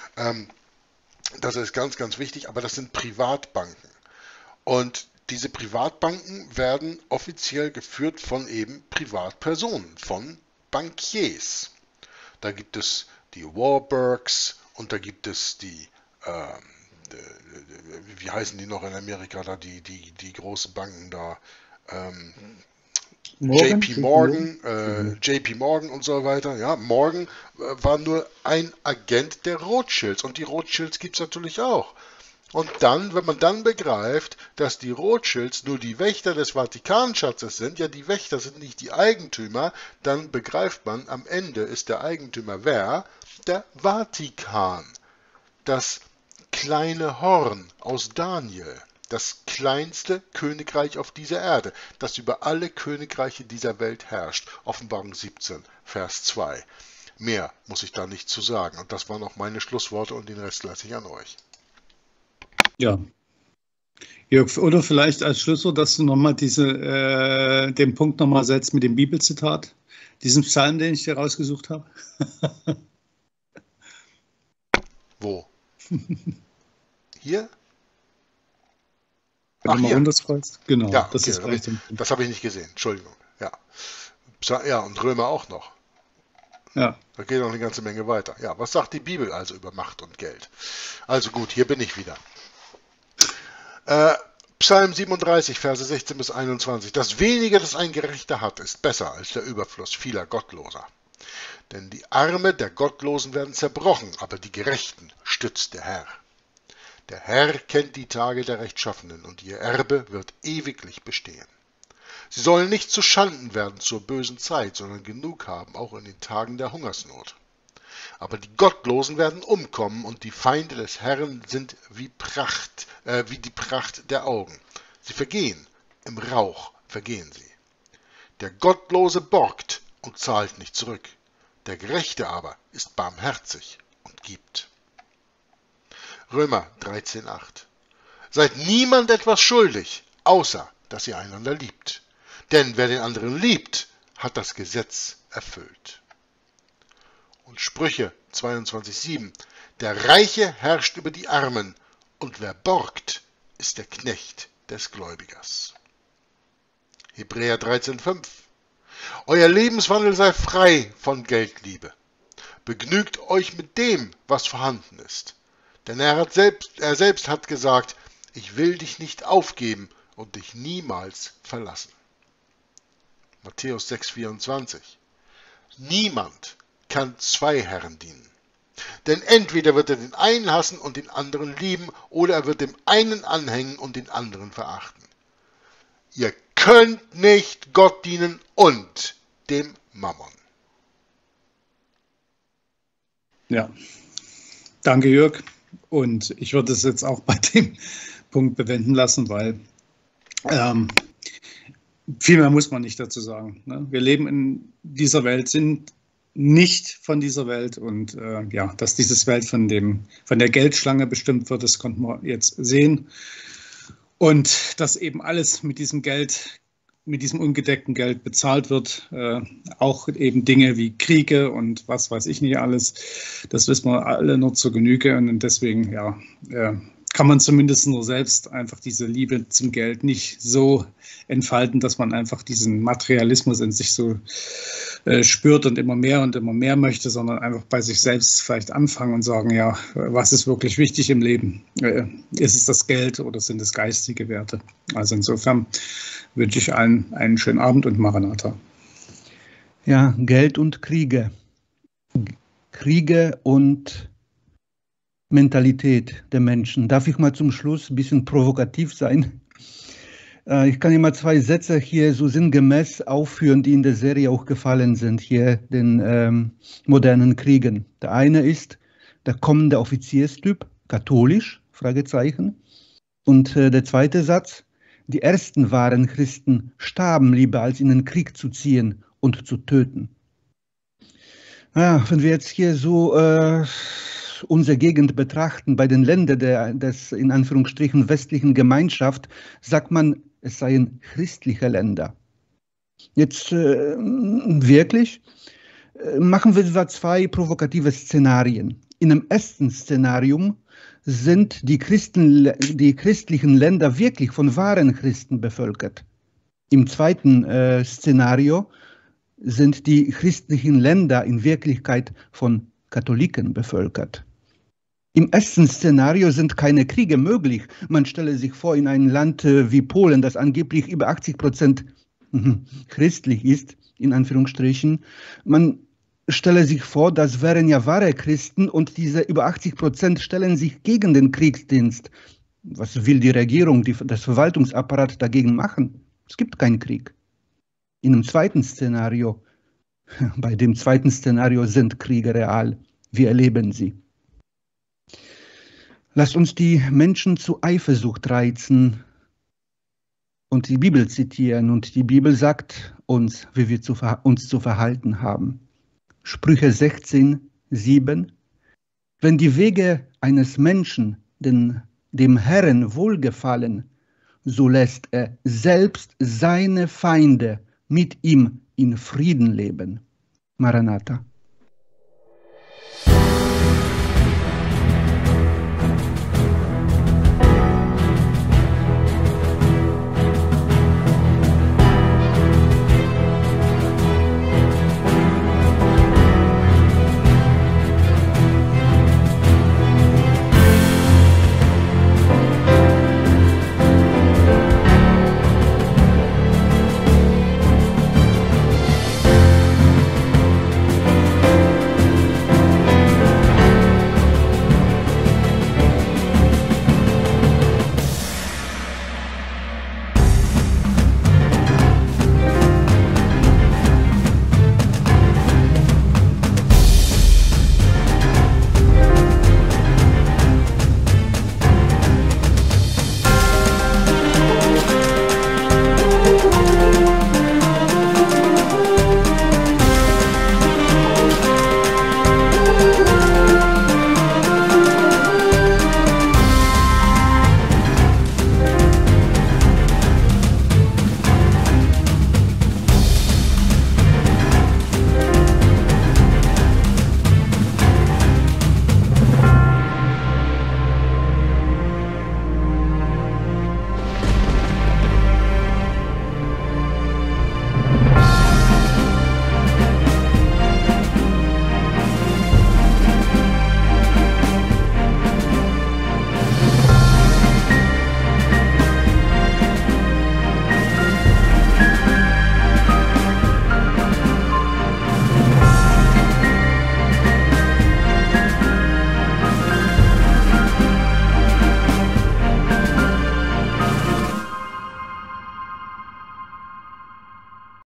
Das ist ganz, ganz wichtig, aber das sind Privatbanken. Und diese Privatbanken werden offiziell geführt von eben Privatpersonen, von Bankiers. Da gibt es die Warburgs und da gibt es die, wie heißen die noch in Amerika, da die großen Banken da, JP Morgan und so weiter. Ja, Morgan war nur ein Agent der Rothschilds und die Rothschilds gibt es natürlich auch. Und dann, wenn man dann begreift, dass die Rothschilds nur die Wächter des Vatikanschatzes sind, ja, die Wächter sind nicht die Eigentümer, dann begreift man, am Ende ist der Eigentümer wer? Der Vatikan. Das kleine Horn aus Daniel. Das kleinste Königreich auf dieser Erde, das über alle Königreiche dieser Welt herrscht. Offenbarung 17, Vers 2. Mehr muss ich da nicht zu sagen. Und das waren auch meine Schlussworte und den Rest lasse ich an euch. Ja. Jörg, oder vielleicht als Schlusswort, dass du nochmal den Punkt nochmal setzt mit dem Bibelzitat. Diesen Psalm, den ich dir rausgesucht habe? Wo? Hier? Wenn du mal runterscrollst. Genau, ja, das okay, ist vielleicht das habe ich nicht gesehen, Entschuldigung. Ja. Ja, und Römer auch noch. Ja. Da geht noch eine ganze Menge weiter. Ja, was sagt die Bibel also über Macht und Geld? Also gut, hier bin ich wieder. Psalm 37, Verse 16 bis 21. Das Wenige, das ein Gerechter hat, ist besser als der Überfluss vieler Gottloser. Denn die Arme der Gottlosen werden zerbrochen, aber die Gerechten stützt der Herr. Der Herr kennt die Tage der Rechtschaffenen, und ihr Erbe wird ewiglich bestehen. Sie sollen nicht zu Schanden werden zur bösen Zeit, sondern genug haben, auch in den Tagen der Hungersnot. Aber die Gottlosen werden umkommen, und die Feinde des Herrn sind wie die Pracht der Augen. Sie vergehen, im Rauch vergehen sie. Der Gottlose borgt und zahlt nicht zurück. Der Gerechte aber ist barmherzig und gibt. Römer 13,8. Seid niemand etwas schuldig, außer dass ihr einander liebt. Denn wer den anderen liebt, hat das Gesetz erfüllt. Und Sprüche 22,7. Der Reiche herrscht über die Armen, und wer borgt, ist der Knecht des Gläubigers. Hebräer 13,5. Euer Lebenswandel sei frei von Geldliebe. Begnügt euch mit dem, was vorhanden ist. Denn er selbst hat gesagt, ich will dich nicht aufgeben und dich niemals verlassen. Matthäus 6,24. Niemand kann zwei Herren dienen. Denn entweder wird er den einen hassen und den anderen lieben, oder er wird dem einen anhängen und den anderen verachten. Ihr könnt nicht Gott dienen und dem Mammon. Ja, danke Jörg. Und ich würde es jetzt auch bei dem Punkt bewenden lassen, weil viel mehr muss man nicht dazu sagen. Ne? Wir leben in dieser Welt, sind nicht von dieser Welt, und ja, dass dieses Welt von der Geldschlange bestimmt wird, das konnten wir jetzt sehen. Und dass eben alles mit diesem Geld, mit diesem ungedeckten Geld bezahlt wird, auch eben Dinge wie Kriege und was weiß ich nicht alles, das wissen wir alle nur zur Genüge, und deswegen ja, kann man zumindest nur selbst einfach diese Liebe zum Geld nicht so entfalten, dass man einfach diesen Materialismus in sich so spürt und immer mehr möchte, sondern einfach bei sich selbst vielleicht anfangen und sagen, ja, was ist wirklich wichtig im Leben? Ist es das Geld oder sind es geistige Werte? Also insofern wünsche ich allen einen schönen Abend und Maranatha. Ja, Geld und Kriege. Kriege und Mentalität der Menschen. Darf ich mal zum Schluss ein bisschen provokativ sein? Ich kann immer zwei Sätze hier so sinngemäß aufführen, die in der Serie auch gefallen sind, hier den modernen Kriegen. Der eine ist der kommende Offizierstyp, katholisch, Fragezeichen. Und der zweite Satz, die ersten wahren Christen starben lieber, als in den Krieg zu ziehen und zu töten. Ja, wenn wir jetzt hier so unsere Gegend betrachten, bei den Ländern des in Anführungsstrichen westlichen Gemeinschaft, sagt man, es seien christliche Länder. Jetzt wirklich machen wir zwei provokative Szenarien. In dem ersten Szenarium sind die christlichen Länder wirklich von wahren Christen bevölkert. Im zweiten Szenario sind die christlichen Länder in Wirklichkeit von Katholiken bevölkert. Im ersten Szenario sind keine Kriege möglich. Man stelle sich vor, in einem Land wie Polen, das angeblich über 80% christlich ist, in Anführungsstrichen, man stelle sich vor, das wären ja wahre Christen, und diese über 80% stellen sich gegen den Kriegsdienst. Was will die Regierung, das Verwaltungsapparat dagegen machen? Es gibt keinen Krieg. In dem zweiten Szenario, bei dem zweiten Szenario sind Kriege real. Wir erleben sie. Lasst uns die Menschen zu Eifersucht reizen und die Bibel zitieren. Und die Bibel sagt uns, wie wir uns zu verhalten haben. Sprüche 16,7. Wenn die Wege eines Menschen dem Herrn wohlgefallen, so lässt er selbst seine Feinde mit ihm in Frieden leben. Maranatha.